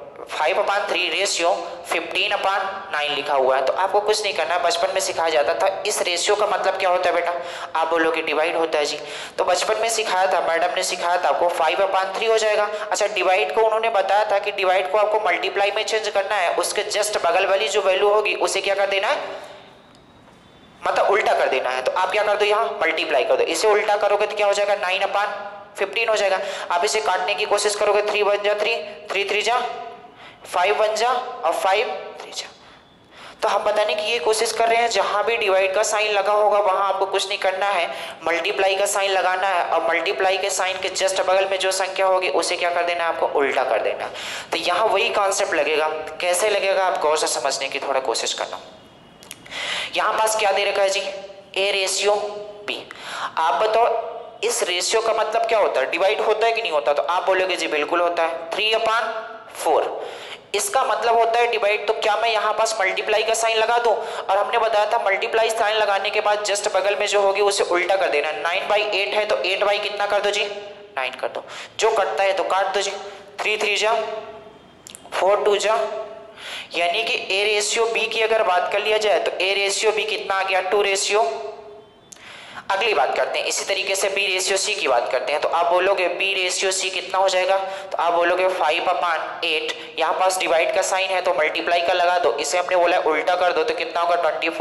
5/3 रेशियो 15/9 लिखा हुआ है। तो आपको कुछ नहीं करना है, बचपन में सिखाया जाता था। इस रेशियो का मतलब क्या होता है बेटा? आप बोलोगे डिवाइड होता है जी। तो बचपन में सिखाया था, मैडम ने सिखाया था आपको 5/3 हो जाएगा। अच्छा, डिवाइड को उन्होंने बताया था कि डिवाइड को आपको मल्टीप्लाई में चेंज करना है, उसके जस्ट बगल वाली जो वैल्यू होगी उसे क्या कर देना है, मतलब उल्टा कर देना है। तो आप क्या कर दो, यहाँ मल्टीप्लाई कर दो। इसे उल्टा करोगे तो क्या हो जाएगा, 9/15 हो जाएगा। आप इसे काटने की कोशिश करोगे, 3 1 जा 3, 3 3 जा 5 1 जा और 5 3 जा। तो हम बताने की ये कोशिश कर रहे हैं, जहां भी डिवाइड का साइन लगा होगा वहां आपको कुछ नहीं करना है, मल्टीप्लाई का साइन लगाना है। और मल्टीप्लाई के साइन के जस्ट बगल में जो संख्या होगी उसे क्या कर देना है, आपको उल्टा कर देना है। तो यहाँ वही कॉन्सेप्ट लगेगा। कैसे लगेगा आप गौर से समझने की थोड़ा कोशिश करना। यहाँ पास क्या दे रखा है जी, ए रेशियो बी। आप बताओ इस रेशियो का मतलब क्या होता है, डिवाइड होता है कि नहीं होता? तो आप बोलोगे जी बिल्कुल होता है, 3/4। इसका मतलब होता है डिवाइड। तो क्या मैं यहाँ पास मल्टीप्लाई का साइन लगा दूं? और हमने बताया था मल्टीप्लाई साइन लगाने के बाद जस्ट बगल में जो होगी उसे उल्टा कर देना। 9/8 है तो 8 कितना कर दो जी, 9 कर दो। जो कटता है तो काट दो जी, 3 3 जा 4 2 जा। यानी कि ए रेशियो बी की अगर बात कर लिया जाए तो ए रेशियो बी कितना आ गया, 2 रेशियो। अगली बात करते हैं, इसी तरीके से बी रेशियो सी की बात करते हैं। तो आप बोलोगे बी रेशियो सी कितना हो जाएगा, तो आप बोलोगे 5/8। यहाँ पास डिवाइड का साइन है तो मल्टीप्लाई का लगा दो, इसे हमने बोला उल्टा कर दो तो कितना होगा,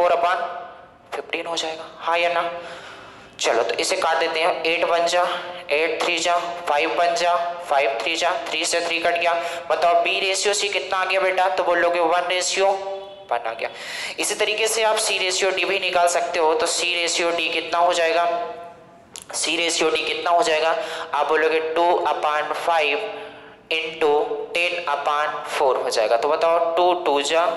24/15 हो जाएगा, हाँ या ना? चलो तो इसे काट देते हैं, 8 1 जा 8 3 जा 5 1 जा 5 3 जा, 3 से 3 कट गया। बताओ बी रेशियो सी कितना आ गया बेटा, तो बोलोगे 1:1 आ गया। इसी तरीके से आप सी रेशियो डी भी निकाल सकते हो। तो सी रेशियो डी कितना हो जाएगा, सी रेशियो डी कितना हो जाएगा, आप बोलोगे 2/5 इंटू 10/4 हो जाएगा। तो बताओ 2 2 जा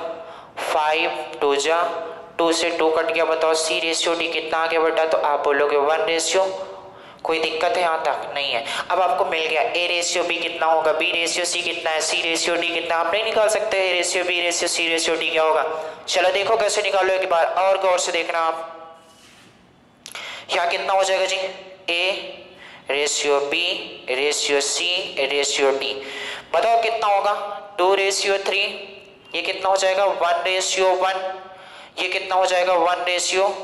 5 2 जा 2 से 2 कट गया। बताओ सी रेशियो डी कितना आ गया बेटा, तो आप बोलोगे 1:। कोई दिक्कत है यहाँ तक? नहीं है। अब आपको मिल गया ए रेशियो बी कितना होगा, बी रेशियो सी कितना है, सी रेशियो डी कितना। आप नहीं निकाल सकते A ratio B ratio C ratio D क्या होगा? चलो देखो कैसे निकालो एक बार और गौर से देखना आप। यहाँ कितना हो जाएगा जी, A ratio B ratio C ratio D. बताओ कितना होगा, 2:3। ये कितना हो जाएगा, 1:1। ये कितना हो जाएगा, 1:1।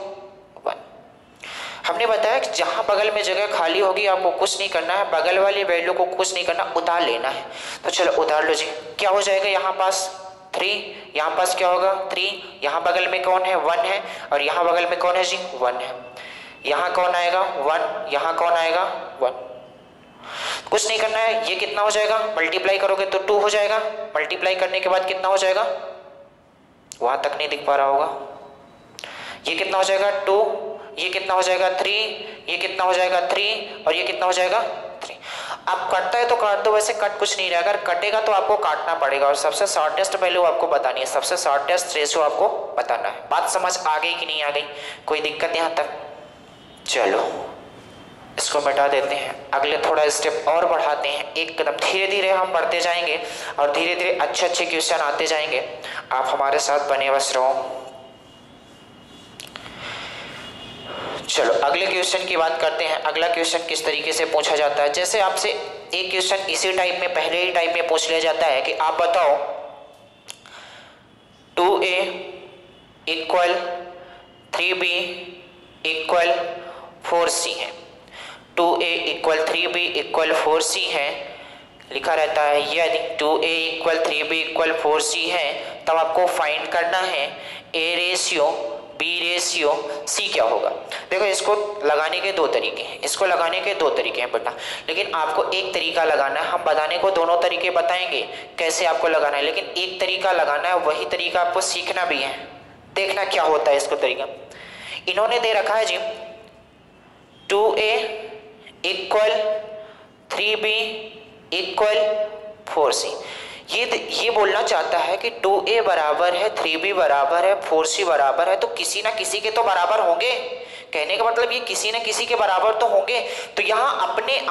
हमने बताया कि जहां बगल में जगह खाली होगी आपको कुछ नहीं करना है, बगल वाली वैल्यू को कुछ नहीं करना, उतार लेना है। तो चलो उतार लो जी। क्या हो जाएगा, यहाँ पास 3, यहाँ पास क्या होगा 3, यहाँ बगल में कौन है 1 है, और यहाँ बगल में कौन है जी 1 है। यहाँ कौन आएगा 1, यहाँ कौन आएगा 1। कुछ नहीं करना है। ये कितना हो जाएगा, मल्टीप्लाई करोगे तो 2 हो जाएगा। मल्टीप्लाई करने के बाद कितना हो जाएगा, वहां तक नहीं दिख पा रहा होगा। ये कितना हो जाएगा 2, ये कितना हो जाएगा 3, ये कितना हो जाएगा 3, और ये कितना हो जाएगा 3। आप कटता है तो काट दो, वैसे कट कुछ नहीं रहा, अगर कटेगा तो आपको काटना पड़ेगा और सबसे शॉर्टेस्ट वैल्यू आपको बतानी है, सबसे शॉर्टेस्ट रेशियो आपको बताना है। बात समझ आ गई कि नहीं आ गई, कोई दिक्कत यहाँ तक? चलो इसको मिटा देते हैं, अगले थोड़ा स्टेप और बढ़ाते हैं, एक कदम धीरे धीरे हम बढ़ते जाएंगे और धीरे धीरे अच्छे अच्छे क्वेश्चन आते जाएंगे। आप हमारे साथ बने बस रहो। चलो अगले क्वेश्चन की बात करते हैं। अगला क्वेश्चन किस तरीके से पूछा जाता है, जैसे आपसे एक क्वेश्चन इसी टाइप में, पहले ही टाइप में पूछ लिया जाता है कि आप बताओ 2a equal 3b equal 4c है। 2a equal 3b equal 4c है, लिखा रहता है यदि 2a equal 3b equal 4c है तब आपको फाइंड करना है a ratio b ratio c क्या होगा। देखो इसको लगाने के दो तरीके हैं, इसको लगाने के दो तरीके हैं बेटा, लेकिन आपको एक तरीका लगाना है। हम बताने को दोनों तरीके बताएंगे कैसे आपको लगाना है, लेकिन एक तरीका लगाना है, वही तरीका आपको सीखना भी है। देखना क्या होता है इसको तरीका। इन्होंने दे रखा है जी 2a equal 3b equal 4c। ये बोलना चाहता है कि 2a बराबर है 3b बराबर है 4c बराबर है, तो किसी ना किसी के तो बराबर होंगे। कहने का मतलब ये किसी न किसी के बराबर तो होंगे। तो यहाँ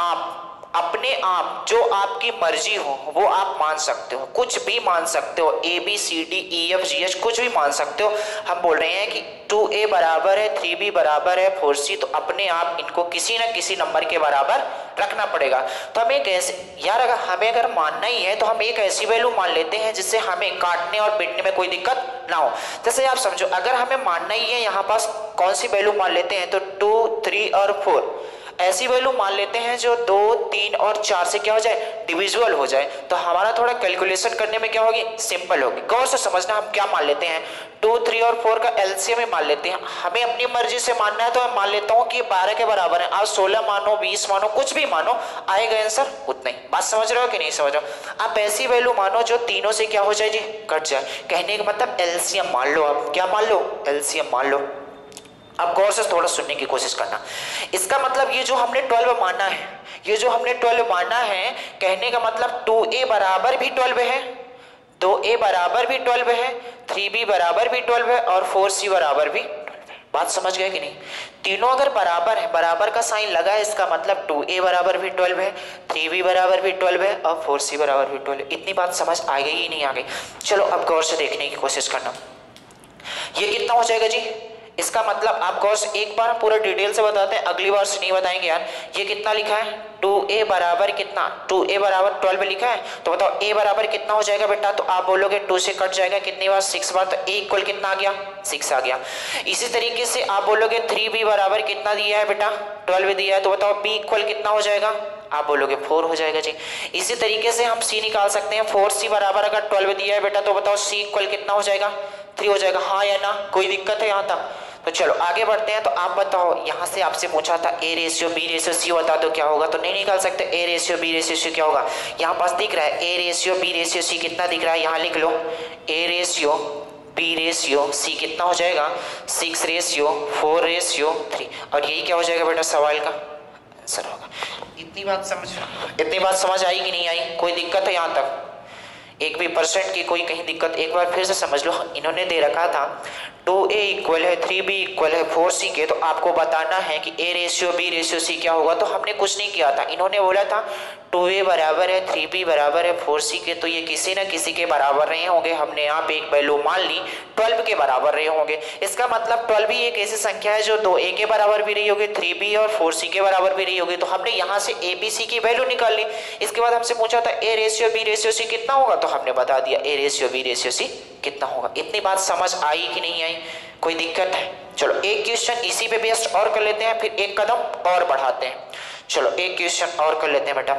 अपने आप जो आपकी मर्जी हो वो आप मान सकते हो, कुछ भी मान सकते हो, A B C D E F G H कुछ भी मान सकते हो। हम बोल रहे हैं कि 2a बराबर है 3b बराबर है 4c, तो अपने आप इनको किसी न किसी नंबर के बराबर रखना पड़ेगा। तो हमें कैसे यार, अगर हमें अगर मानना ही है तो हम एक ऐसी वैल्यू मान लेते हैं जिससे हमें काटने और पीटने में कोई दिक्कत ना हो। जैसे आप समझो, अगर हमें मानना ही है यहाँ पास कौन सी वैल्यू मान लेते हैं, तो 2, 3 और 4 ऐसी वैल्यू मान लेते हैं जो 2, 3 और 4 से क्या हो जाए, डिविजिबल हो जाए। तो हमारा थोड़ा कैलकुलेशन करने में क्या होगी, सिंपल होगी। गौर से समझना, हम क्या मान लेते हैं, 2, 3 और 4 का एलसीएम में मान लेते हैं। हमें अपनी मर्जी से मानना है तो मैं मान लेता हूँ कि 12 के बराबर है। आप 16 मानो, 20 मानो, कुछ भी मानो, आएगा आंसर उतना ही। बात समझ रहे हो कि नहीं समझ रहे हो? आप ऐसी वैल्यू मानो जो तीनों से क्या हो जाए जी, कट जाए। कहने का मतलब एलसीएम मान लो, आप क्या मान लो, एलसीएम मान लो। अब गौर से थोड़ा सुनने की कोशिश करना। इसका मतलब ये जो हमने 12 माना है, ये जो हमने 12 माना है, कहने का मतलब 2a बराबर भी 12 है, 2a बराबर भी 12 है, 3b बराबर भी 12 है और 4c बराबर भी 12 है। बात समझ गए कि नहीं? तीनों अगर बराबर है, बराबर का साइन लगा है, इसका मतलब 2a बराबर भी 12 है, 3b बराबर भी 12 है और 4c बराबर भी 12 है। इतनी बात समझ आ गई ही नहीं आ गई? चलो अब गौर से देखने की कोशिश करना। ये कितना हो जाएगा जी? इसका मतलब आप गौर से एक बार पूरा डिटेल से बताते हैं, अगली बार से नहीं बताएंगे यार। ये कितना लिखा है, 2a बराबर कितना, 2a बराबर 12 लिखा है, तो बताओ a बराबर कितना हो जाएगा बेटा? तो आप बोलोगे 2 से कट जाएगा कितनी बार, 6 बार, तो a इक्वल कितना आ गया, 6 आ गया। इसी तरीके से आप बोलोगे 3b बराबर कितना दिया है बेटा, 12 दिया है, तो बताओ b इक्वल कितना हो जाएगा? आप बोलोगे 4 हो जाएगा जी। इसी तरीके से हम c निकाल सकते हैं, 4c बराबर अगर 12 दिया है बेटा, तो बताओ c इक्वल कितना हो जाएगा, 3 हो जाएगा। हाँ या ना, कोई दिक्कत है यहाँ तक? तो चलो आगे बढ़ते हैं। तो आप बताओ, यहाँ से आपसे पूछा था a ratio b ratio c बता दो क्या होगा, तो नहीं निकाल सकते। a ratio b ratio c क्या होगा, यहाँ पास दिख रहा है a ratio b ratio c कितना दिख रहा है, यहाँ लिख लो a ratio b ratio c कितना हो जाएगा, 6 रेशियो 4 रेशियो 3, और यही क्या हो जाएगा बेटा, सवाल का आंसर होगा। इतनी बात समझ आई कि नहीं आई? कोई दिक्कत है यहाँ तक? एक भी % की कोई कहीं दिक्कत? एक बार फिर से समझ लो। इन्होंने दे रखा था 2a इक्वल है 3b इक्वल है 4c के, तो आपको बताना है कि a ratio b ratio c क्या होगा। तो हमने कुछ नहीं किया था, इन्होंने बोला था 2a बराबर है 3b बराबर है 4c के, तो ये किसी न किसी के बराबर रहे होंगे। हमने यहाँ पे एक वैल्यू मान ली 12 के बराबर रहे होंगे। इसका मतलब 12 भी एक ऐसी संख्या है जो 2a के बराबर भी रही होगी, 3b और 4c के बराबर भी रही होगी। तो हमने यहाँ से a b c की वैल्यू निकाल ली। इसके बाद हमसे पूछा था a ratio b ratio c कितना होगा, तो हमने बता दिया a ratio b ratio c कितना होगा। इतनी बात समझ आई कि नहीं आई? कोई दिक्कत है? चलो एक क्वेश्चन इसी पे बेस्ड और कर लेते हैं, फिर एक कदम और बढ़ाते हैं। चलो एक क्वेश्चन और कर लेते हैं बेटा।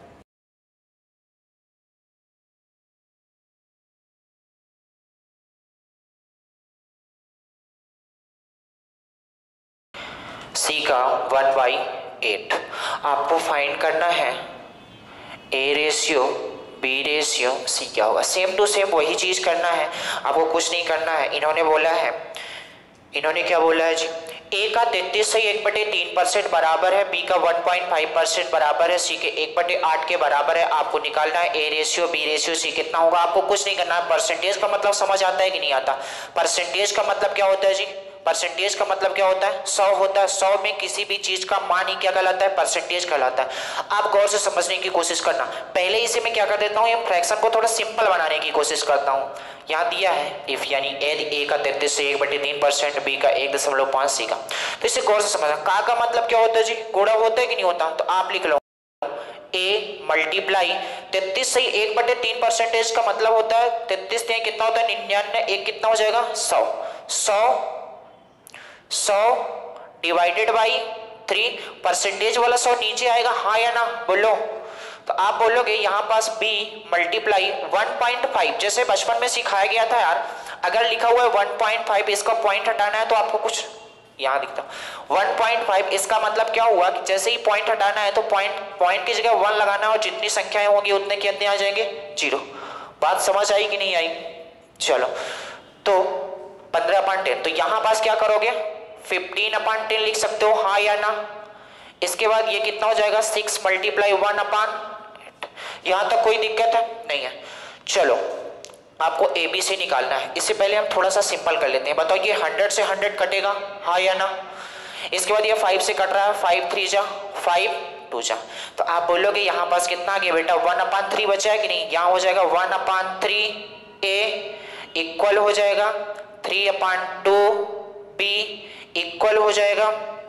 c का 1/8 आपको फाइंड करना है a ratio b ratio c क्या होगा। सेम टू सेम वही चीज करना है, आपको कुछ नहीं करना है। इन्होंने बोला है, इन्होंने क्या बोला है जी, ए का 33.1/3% बराबर है, बी का 1.5% बराबर है, सी के 1/8 के बराबर है। आपको निकालना है A ratio B ratio C कितना होगा। आपको कुछ नहीं करना है। परसेंटेज का मतलब समझ आता है कि नहीं आता? परसेंटेज का मतलब क्या होता है जी? परसेंटेज का मतलब क्या होता है? 100 होता है। 100 में किसी भी चीज का मान ही क्या कहलाता है? परसेंटेज कहलाता है। आप गौर से समझने की कोशिश करना। पहले इसे मैं क्या कर देता हूँ, ये फ्रैक्शन को थोड़ा सिंपल बनाने की कोशिश करता हूँ। यहाँ दिया है इफ, यानी ए का 33.1/3%, बी का 1.5, सी का। तो इसे गौर से समझना। का मतलब क्या होता है जी? गुणा होता है कि नहीं होता? तो आप लिख लो ए मल्टीप्लाई 33.1/3% का मतलब होता है 33 कितना होता है? 99। एक कितना हो जाएगा? 100 डिवाइडेड बाई 3। परसेंटेज वाला 100 नीचे आएगा, हाँ या ना? बोलो। तो आप बोलोगे यहाँ पास b मल्टीप्लाई 1.5, जैसे बचपन में सिखाया गया था यार। अगर लिखा हुआ है 1.5, इसका पॉइंट हटाना है तो आपको कुछ यहाँ दिखता 1.5, इसका मतलब क्या हुआ कि जैसे ही पॉइंट हटाना है तो पॉइंट की जगह 1 लगाना है और जितनी संख्याएं होंगी उतने कितने आ जाएंगे? 0। बात समझ आई कि नहीं आई? चलो, तो 15/10, तो यहाँ पास क्या करोगे? 15/10 लिख सकते हो, हाँ या ना? इसके बाद ये कितना हो जाएगा? 6 मल्टीप्लाई 1/8। यहां तक कोई दिक्कत है? नहीं है। चलो, आपको ABC निकालना है। इससे पहले हम थोड़ा सा सिंपल कर लेते हैं। बताओ ये 100 से 100 कटेगा, हाँ या ना? इसके बाद ये 5 से कट रहा है, 5 3 जा 5 2 जा। तो आप बोलोगे यहाँ पास कितना आ गया बेटा? 1/3 बचा है कि नहीं? यहाँ हो जाएगा 1/3A इक्वल हो जाएगा 3/2B इक्वल हो जाएगा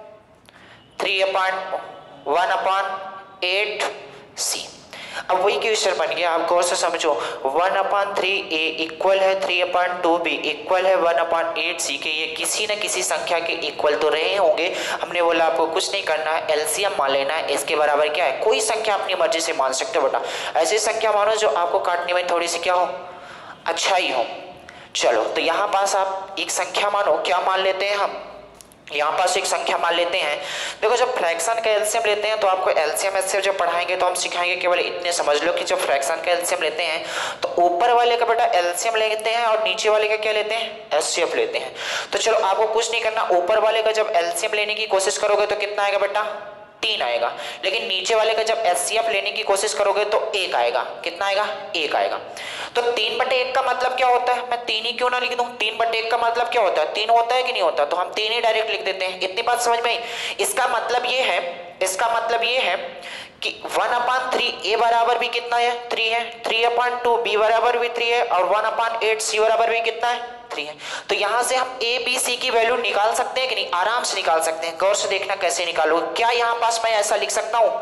3/1/8C। अब वही क्वेश्चन बन गया, आप गौर से समझो। 1/3A इक्वल है 3/2B इक्वल है 1/8C के। ये किसी न किसी संख्या के इक्वल तो रहे होंगे। हमने बोला आपको कुछ नहीं करना है, एलसीएम मान लेना है। इसके बराबर क्या है? कोई संख्या अपनी मर्जी से मान सकते हो बेटा। ऐसी संख्या मानो जो आपको काटने में थोड़ी सी क्या हो? अच्छा ही हो। चलो, तो यहाँ पास आप एक संख्या मानो, क्या मान लेते हैं हम? यहाँ पास एक संख्या मान लेते हैं। देखो, जब फ्रैक्शन का एलसीएम लेते हैं तो आपको एलसीएम एचसीएफ जब पढ़ाएंगे तो हम सिखाएंगे। केवल इतने समझ लो कि जब फ्रैक्शन का एलसीएम लेते हैं तो ऊपर वाले का बेटा एलसीएम लेते हैं और नीचे वाले का क्या लेते हैं? एचसीएफ लेते हैं। तो चलो, आपको कुछ नहीं करना। ऊपर वाले का जब एलसीएम लेने की कोशिश करोगे तो कितना आएगा बेटा? 3 आएगा। लेकिन नीचे वाले का जब एचसीएफ लेने की कोशिश करोगे तो 1 आएगा। कितना आएगा? 1 आएगा। तो 3/1 का मतलब क्या होता है? मैं 3 ही क्यों ना लिख दूं? 3/1 का मतलब क्या होता है? 3 होता है कि नहीं होता? तो हम 3 ही डायरेक्ट लिख देते हैं। इतनी बात समझ में आई? इसका मतलब ये है कि 1/3 A बराबर भी कितना है? 3 है। 3/2 B बराबर भी 3 है और 1/8 C बराबर भी कितना है? 3 है। तो यहां से हम A B C की वैल्यू निकाल सकते हैं कि नहीं? आराम से निकाल सकते हैं। गौर से देखना कैसे निकालोगे। क्या यहाँ पास मैं ऐसा लिख सकता हूँ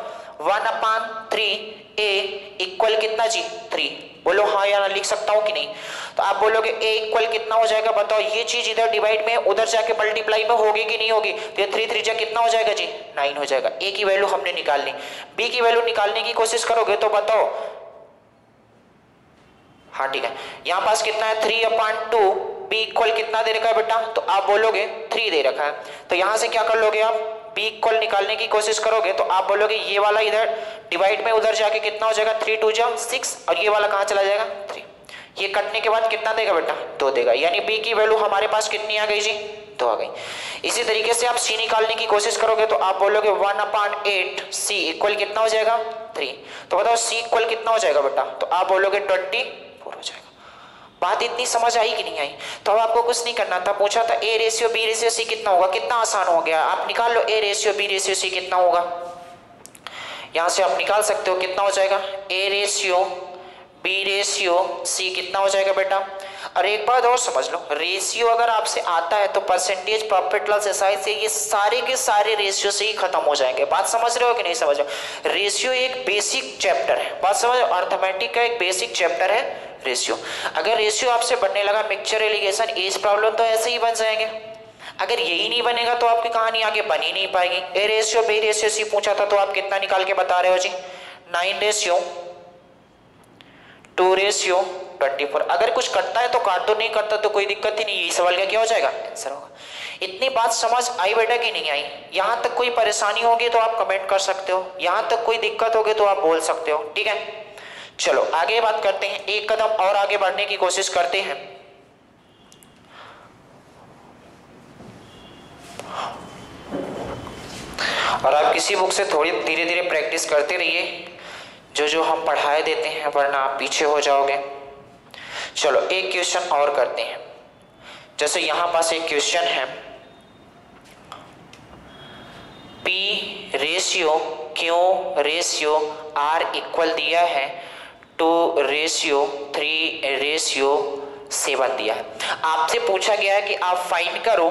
1/3A इक्वल कितना जी? 3। बोलो हाँ या ना? लिख सकता हूँ कि नहीं? तो आप बोलोगे A इक्वल कितना हो जाएगा? बताओ। ये चीज इधर डिवाइड में उधर जाके मल्टीप्लाई में होगी कि नहीं होगी? तो ये 3 3 जा कितना हो जाएगा जी? 9 हो जाएगा। A की वैल्यू हमने निकालनी। B की वैल्यू निकालने की कोशिश करोगे तो बताओ। हाँ ठीक है, यहाँ पास कितना है? 3/2 B इक्वल कितना दे रखा है बेटा? तो आप बोलोगे 3 दे रखा है। तो यहाँ से क्या कर लोगे आप? B इक्वल निकालने की कोशिश करोगे तो आप बोलोगे ये वाला इधर डिवाइड में उधर जाके कितना हो जाएगा? 3 2 जा 6 और ये वाला कहाँ चला जाएगा? 3। ये कटने के बाद कितना देगा बेटा? 2 देगा। यानी B की वैल्यू हमारे पास कितनी आ गई जी? 2 आ गई। इसी तरीके से आप C निकालने की कोशिश करोगे तो आप बोलोगे 1/8 C इक्वल कितना हो जाएगा? 3। तो बताओ C इक्वल कितना हो जाएगा बेटा? तो आप बोलोगे 24 हो जाएगा। बात इतनी समझ आई कि नहीं आई? तो अब आपको कुछ नहीं करना था। पूछा था A ratio B ratio C कितना होगा? कितना आसान हो गया। आप निकाल लो A ratio B ratio C कितना होगा। यहां से आप निकाल सकते हो। कितना हो जाएगा? A ratio B ratio C कितना हो जाएगा बेटा? और एक बात और समझ लो, रेशियो अगर आपसे आता है तो परसेंटेज प्रॉफिट लॉस एसआई से ये सारे के सारे रेशियो से ही खत्म हो जाएंगे। बात समझ रहे हो कि नहीं समझ रहे हो? रेशियो एक बेसिक चैप्टर है। बात समझ रहे हो? अर्थमेटिक का एक बेसिक चैप्टर है रेशियो। अगर रेशियो आपसे बनने लगा मिक्सचर, एलिगेशन, एज प्रॉब्लम तो ऐसे ही बन जाएंगे। अगर यही नहीं बनेगा तो आपकी कहानी आगे बन ही नहीं पाएगी। A ratio B ratio C पूछा था तो आप कितना निकाल के बता रहे हो जी? 9:2:24। अगर कुछ करता है तो काट दो, नहीं करता तो कोई दिक्कत ही नहीं। यही सवाल का क्या हो जाएगा? आंसर होगा। इतनी बात समझ आई बेटा कि नहीं आई? यहां तक कोई परेशानी होगी तो आप कमेंट कर सकते हो। यहां तक कोई दिक्कत होगी तो आप बोल सकते हो। ठीक है, चलो आगे बात करते हैं। एक कदम और आगे बढ़ने की कोशिश करते हैं। और आप किसी बुक से थोड़ी धीरे धीरे प्रैक्टिस करते रहिए, जो हम पढ़ाए देते हैं, वरना आप पीछे हो जाओगे। चलो एक क्वेश्चन और करते हैं। जैसे यहां पास एक क्वेश्चन है, P ratio Q ratio R equal दिया है 2:3:7 दिया है। आपसे पूछा गया है कि आप फाइंड करो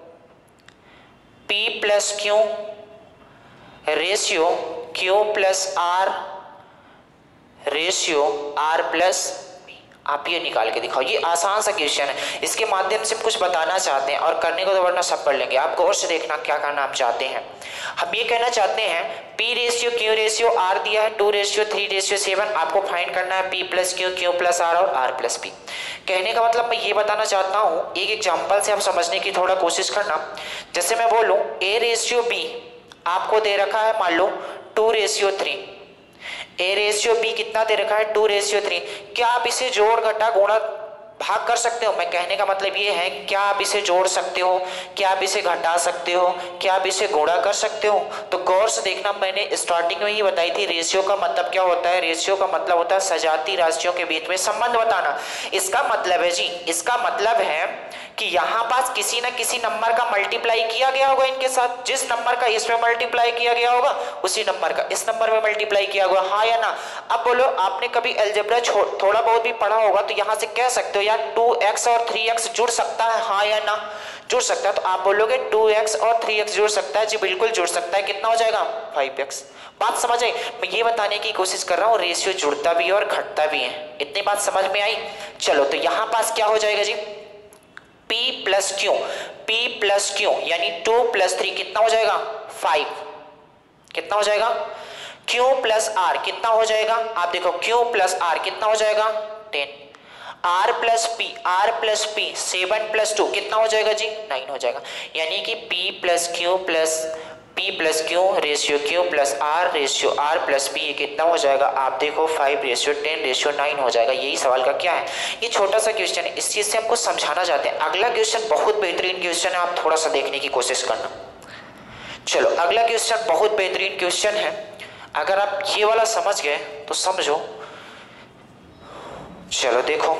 P plus Q ratio Q plus R ratio R plus, आप ये निकाल के दिखाओ। ये आसान सा क्वेश्चन है, इसके माध्यम से कुछ बताना चाहते हैं और करने को तो वरना सब पढ़ लेंगे। आप गौर से देखना क्या करना हम चाहते हैं। हम ये कहना चाहते हैं P ratio Q ratio R दिया है 2:3:7, आपको फाइंड करना है P plus Q, Q plus R और R प्लस P। कहने का मतलब मैं ये बताना चाहता हूँ, एक एग्जाम्पल से आप समझने की थोड़ा कोशिश करना। जैसे मैं बोलूँ A रेशियो B आपको दे रखा है मान लो 2:3, A रेशियो B कितना दे रखा है 2:3। क्या आप इसे जोड़ घटा गुणा भाग कर सकते हो? मैं कहने का मतलब ये है, क्या आप इसे जोड़ सकते हो, क्या आप इसे घटा सकते हो, क्या आप इसे गुणा कर सकते हो? तो गौर से देखना, मैंने स्टार्टिंग में ही बताई थी रेशियो का मतलब क्या होता है। रेशियो का मतलब होता है सजाती राशियों के बीच में संबंध बताना। इसका मतलब है जी, इसका मतलब है कि यहाँ पास किसी न किसी नंबर का मल्टीप्लाई किया गया होगा इनके साथ। जिस नंबर का इसमें मल्टीप्लाई किया गया होगा उसी नंबर का इस नंबर में मल्टीप्लाई किया होगा, हाँ या ना? अब बोलो, आपने कभी अलजेब्रा थोड़ा बहुत भी पढ़ा होगा तो यहाँ से कह सकते हो यार 2x और 3x जुड़ सकता है, हाँ या ना? जुड़ सकता है। तो आप बोलोगे 2x और 3x जुड़ सकता है, जी बिल्कुल जुड़ सकता है। कितना हो जाएगा 5x। बात समझ आई? मैं ये बताने की कोशिश कर रहा हूँ रेशियो जुड़ता भी है और घटता भी है। इतनी बात समझ में आई? चलो तो यहाँ पास क्या हो जाएगा जी, P प्लस Q यानी 2 + 3 कितना हो जाएगा 5। कितना हो जाएगा? Q प्लस R कितना हो जाएगा? आप देखो Q प्लस R कितना हो जाएगा 10। R प्लस P 7 + 2 कितना हो जाएगा जी 9 हो जाएगा। यानी कि P plus Q ratio Q plus R ratio R plus P ये कितना हो जाएगा? आप देखो 5:10:9 हो जाएगा। यही सवाल का क्या है, ये छोटा सा क्वेश्चन है, इस चीज से आपको समझाना चाहते हैं। अगला क्वेश्चन बहुत बेहतरीन क्वेश्चन है, आप थोड़ा सा देखने की कोशिश करना। चलो अगला क्वेश्चन बहुत बेहतरीन क्वेश्चन है, अगर आप ये वाला समझ गए तो समझो। चलो देखो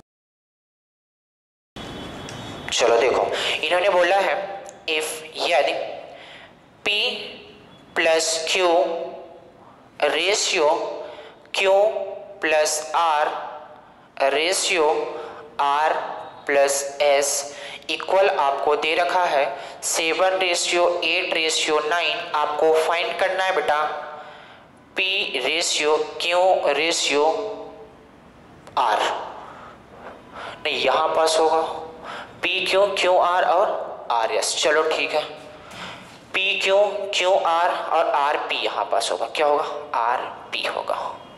इन्होंने बोला है इफ यदि P plus Q ratio Q plus R ratio R plus S equal आपको दे रखा है 7:8:9। आपको फाइंड करना है बेटा P ratio Q ratio R। नहीं, यहां पास होगा P Q R और R S। चलो ठीक है, P Q R और R P यहां पास होगा। क्या होगा? R P होगा,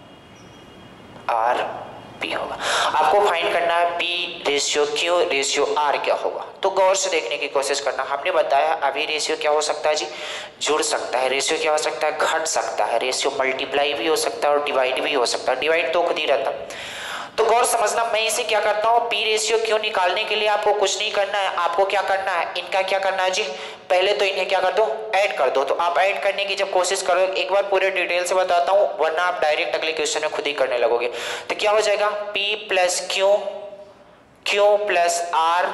R P होगा। आपको फाइंड करना है P ratio Q ratio R क्या होगा। तो गौर से देखने की कोशिश करना। हमने बताया अभी रेशियो क्या हो सकता है जी, जुड़ सकता है। रेशियो क्या हो सकता है, घट सकता है। रेशियो मल्टीप्लाई भी हो सकता है और डिवाइड भी हो सकता है। डिवाइड तो खुद ही रहता। तो गौर समझना, मैं इसे क्या करता हूँ, P रेशियो Q निकालने के लिए आपको कुछ नहीं करना है। आपको क्या करना है, इनका क्या करना है जी, पहले तो इन्हें क्या कर दो, ऐड कर दो। तो आप ऐड करने की जब कोशिश करो, एक बार पूरे डिटेल से बताता हूँ, वरना आप डायरेक्ट अगले क्वेश्चन में खुद ही करने लगोगे। तो क्या हो जाएगा P plus Q plus R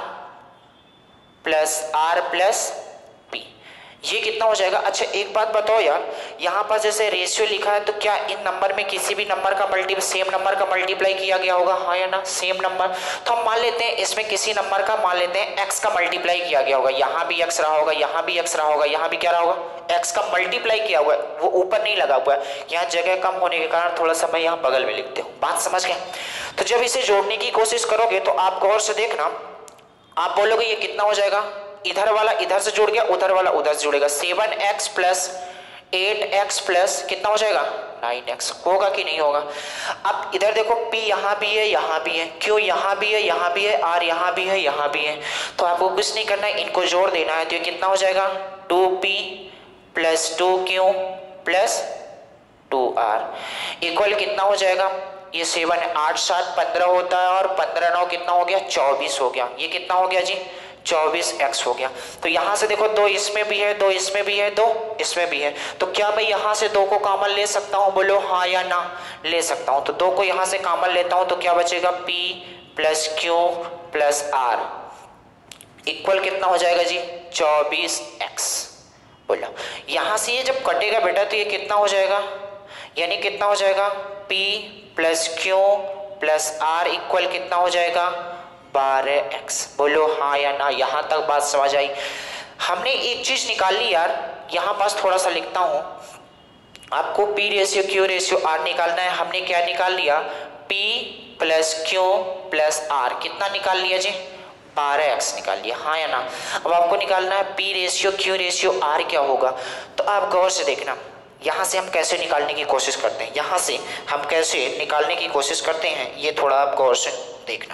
plus P, ये कितना हो जाएगा? अच्छा एक बात बताओ यार, यहाँ पर जैसे रेशियो लिखा है तो क्या इन नंबर में किसी भी नंबर का सेम नंबर का मल्टीप्लाई किया गया होगा, हाँ या ना? Same number. तो हम मान लेते हैं इसमें किसी नंबर का मान लेते हैं x का मल्टीप्लाई किया गया होगा। यहाँ भी x रहा होगा, यहाँ भी x रहा होगा, यहाँ भी क्या रहा होगा, x का मल्टीप्लाई किया हुआ है, वो ऊपर नहीं लगा हुआ है। यहाँ जगह कम होने के कारण थोड़ा सा मैं यहाँ बगल में लिखते हूँ। बात समझ गए? तो जब इसे जोड़ने की कोशिश करोगे तो आप गौर से देखना, आप बोलोगे ये कितना हो जाएगा, इधर वाला इधर से जुड़ गया, उधर वाला उधर से जुड़ेगा। 7x प्लस 8x प्लस कितना हो जाएगा 9x। होगा कि नहीं होगा? अब इधर देखो P यहाँ भी है, यहाँ भी है, Q यहाँ भी है, यहाँ भी है, R यहाँ भी है, यहाँ भी है। तो आपको कुछ नहीं करना है, इनको जोड़ देना है। तो ये कितना हो जाएगा 2P plus 2Q plus 2R equal कितना हो जाएगा, ये 7 8 7 15 होता है और 15 9 कितना हो गया 24 हो गया। ये कितना हो गया जी 24x हो गया। तो यहाँ से देखो 2 इसमें भी है, 2 इसमें भी है, 2 इसमें भी है, तो क्या मैं यहाँ से 2 को कॉमन ले सकता हूँ? बोलो हाँ या ना। ले सकता हूँ। तो 2 को यहाँ से कॉमन लेता हूँ तो क्या बचेगा? p plus Q plus R equal कितना हो जाएगा जी? 24x। बोलो यहाँ से ये जब कटेगा बेटा तो ये कितना हो जाएगा? यानी कितना हो जाएगा? p plus Q plus R equal कितना हो जाएगा? 12x। बोलो हाँ या ना। यहाँ तक बात समझ आई? हमने एक चीज निकाल ली यार, यहाँ पास थोड़ा सा लिखता हूँ। आपको p ratio Q ratio R निकालना है। हमने क्या निकाल लिया? p plus Q plus R कितना निकाल लिया जी? 12x निकाल लिया। हाँ या ना? अब आपको निकालना है p ratio Q ratio R क्या होगा। तो आप गौर से देखना, यहाँ से हम कैसे निकालने की कोशिश करते हैं, यहाँ से हम कैसे निकालने की कोशिश करते हैं, ये थोड़ा आप गौर से देखना।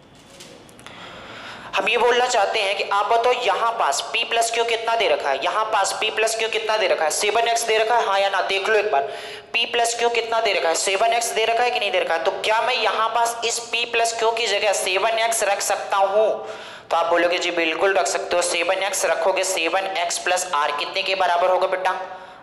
हम ये बोलना चाहते हैं कि आप बताओ यहाँ पास p प्लस क्यू कितना दे रखा है? यहाँ पास p प्लस क्यू कितना दे रखा है? 7x दे रखा है। हाँ या ना? देख लो एक बार, p प्लस क्यू कितना दे रखा है? 7x दे रखा है कि नहीं दे रखा है? तो क्या मैं यहाँ पास इस p प्लस क्यू की जगह 7x रख सकता हूँ? तो आप बोलोगे जी बिल्कुल रख सकते हो। 7x रखोगे, 7x प्लस आर कितने के बराबर होगा बेटा?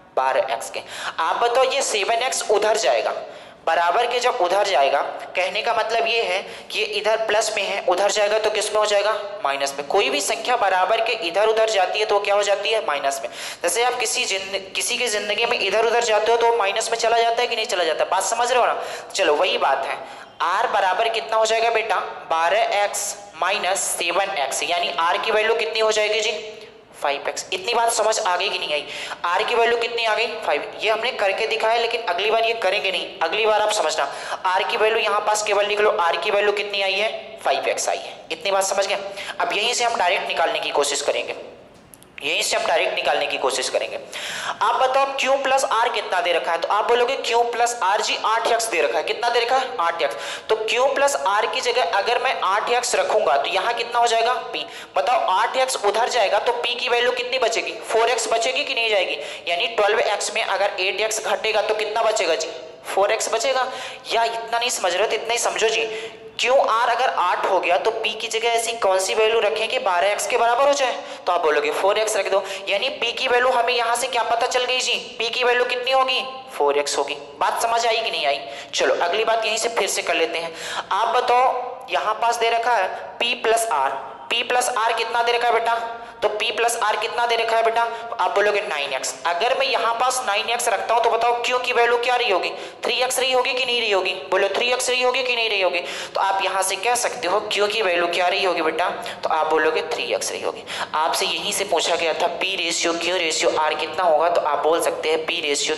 12x के। आप बताओ ये 7x उधर जाएगा, बराबर के जब उधर जाएगा, कहने का मतलब ये है कि ये इधर प्लस में है, उधर जाएगा तो किस में हो जाएगा? माइनस में। कोई भी संख्या बराबर के इधर उधर जाती है तो क्या हो जाती है? माइनस में। जैसे आप किसी की जिंदगी में इधर उधर जाते हो तो माइनस में चला जाता है कि नहीं चला जाता? बात समझ रहे हो ना? चलो वही बात है। r बराबर कितना हो जाएगा बेटा? 12x माइनस 7x, यानी r की वैल्यू कितनी हो जाएगी जी? 5x। इतनी बात समझ आ गई कि नहीं आई? r की वैल्यू कितनी आ गई? 5। ये हमने करके दिखाया, लेकिन अगली बार ये करेंगे नहीं। अगली बार आप समझना, r की वैल्यू यहाँ पास केवल लिख लो, r की वैल्यू कितनी आई है? 5x आई है। इतनी बात समझ गए? अब यहीं से हम डायरेक्ट निकालने की कोशिश करेंगे, यहीं से हम डायरेक्ट निकालने की कोशिश करेंगे। आप बताओ q प्लस आर कितना दे रखा है? तो आप बोलोगे q प्लस आर जी 8x दे रखा है। कितना दे रखा है? 8x। तो q प्लस आर की जगह अगर मैं 8x रखूंगा तो यहाँ कितना हो जाएगा? p। बताओ 8x उधर जाएगा तो p की वैल्यू कितनी बचेगी? 4x बचेगी कि नहीं जाएगी? यानी 12x में अगर 8x घटेगा तो कितना बचेगा जी? 4x बचेगा। या इतना नहीं समझ रहे हो तो इतना ही समझो जी, क्यों r अगर 8 हो गया तो p की जगह ऐसी कौन सी वैल्यू रखें कि 12x के बराबर हो जाए? तो आप बोलोगे 4x रख दो। यानी p की वैल्यू हमें यहाँ से क्या पता चल गई जी? p की वैल्यू कितनी होगी? 4x होगी। बात समझ आई कि नहीं आई? चलो अगली बात यहीं से फिर से कर लेते हैं। आप बताओ यहाँ पास दे रखा है p plus R. p plus R कितना दे रखा है बेटा? तो p प्लस आर कितना दे रखा है बेटा? तो आप बोलोगे 9x। अगर मैं यहाँ पास 9x रखता हूँ तो बताओ q की वैल्यू क्या रही होगी? 3x रही होगी कि नहीं रही होगी? बोलो 3x रही होगी कि नहीं रही होगी? तो आप यहाँ से कह सकते हो q की वैल्यू क्या रही होगी बेटा? तो आप बोलोगे 3x रही होगी। आपसे यहीं से पूछा गया था p ratio q ratio r कितना होगा, तो आप बोल सकते हैं p रेशियो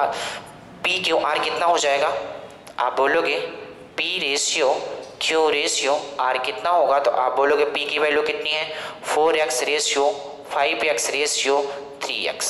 क्यू आर कितना हो जाएगा? आप बोलोगे p ratio Q ratio R कितना होगा? तो आप बोलोगे p की वैल्यू कितनी है? 4x ratio 5x ratio 3x।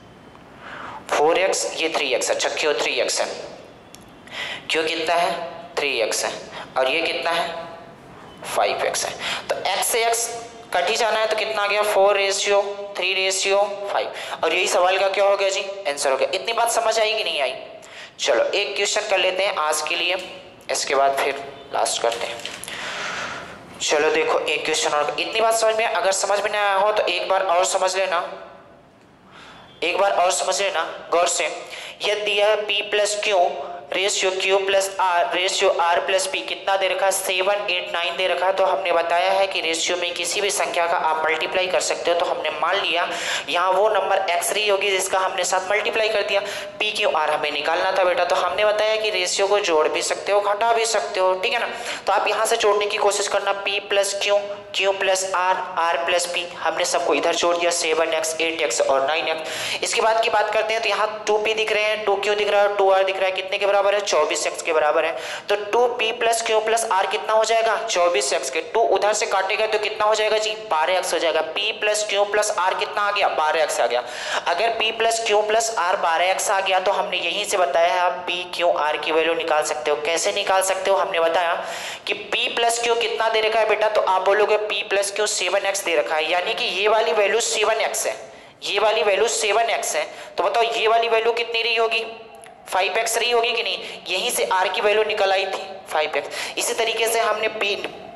4x ये 3x, अच्छा क्यों 3x है? क्यों कितना है? 3x है। और ये कितना है? 5x है। तो x से x कट ही जाना है तो कितना आ गया? 4 रेशियो 3 रेशियो 5। और यही सवाल का क्या हो गया जी? आंसर हो गया। इतनी बात समझ आई कि नहीं आई? चलो एक क्वेश्चन कर लेते हैं आज के लिए, इसके बाद फिर लास्ट करते हैं। चलो देखो एक क्वेश्चन और। इतनी बात समझ में, अगर समझ में ना आया हो तो एक बार और समझ लेना, एक बार और समझ लेना गौर से। यह दिया है p plus Q ratio Q plus R ratio R plus P कितना दे रखा है? 7 8 9 दे रखा है। तो हमने बताया है कि रेशियो में किसी भी संख्या का आप मल्टीप्लाई कर सकते हो। तो हमने मान लिया यहाँ वो नंबर x रही होगी जिसका हमने साथ मल्टीप्लाई कर दिया। p क्यू आर हमें निकालना था बेटा, तो हमने बताया कि रेशियो को जोड़ भी सकते हो घटा भी सकते हो, ठीक है ना। तो आप यहाँ से जोड़ने की कोशिश करना, p plus Q Q plus R R plus P, हमने सबको इधर जोड़ दिया 7x 8x और 9x। इसके बाद की बात करते हैं तो यहाँ 2p दिख रहे हैं, 2q दिख रहा है, 2r दिख रहा है, कितने के बराबर है? 24x के बराबर है। तो 2p plus Q plus R कितना हो जाएगा? 24x के। 2 उधर से काटेगा तो कितना हो जाएगा जी? 12x हो जाएगा। p plus Q plus R कितना आ गया? 12x आ गया। अगर p plus Q plus R 12x आ गया तो हमने यहीं से बताया है आप p क्यू आर की वैल्यू निकाल सकते हो। कैसे निकाल सकते हो? हमने बताया कि p प्लस क्यू कितना दे रखा है बेटा? तो आप बोलोगे p प्लस क्यू 7x दे रखा है, यानी कि ये वाली वैल्यू 7x है, ये वाली वैल्यू 7x है। तो बताओ ये वाली वैल्यू कितनी रही होगी? 5x रही होगी कि नहीं? यहीं से r की वैल्यू निकल आई थी 5x। इसी तरीके से हमने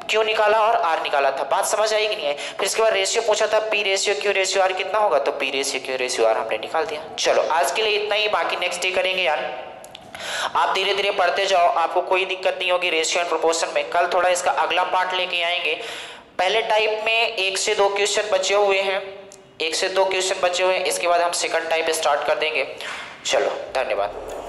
क्यू निकाला और आर निकाला था। बात समझ आई कि नहीं है? फिर इसके बाद रेशियो पूछा था, P ratio Q ratio R कितना होगा, तो P ratio Q ratio R हमने निकाल दिया। चलो आज के लिए इतना ही, बाकी नेक्स्ट डे करेंगे यार। आप धीरे धीरे पढ़ते जाओ, आपको कोई दिक्कत नहीं होगी रेशियो एंड प्रोपोर्शन में। कल थोड़ा इसका अगला पार्ट लेके आएंगे। पहले टाइप में 1 से 2 क्वेश्चन बचे हुए हैं, 1 से 2 क्वेश्चन बचे हुए हैं, इसके बाद हम सेकंड टाइप स्टार्ट कर देंगे। चलो धन्यवाद।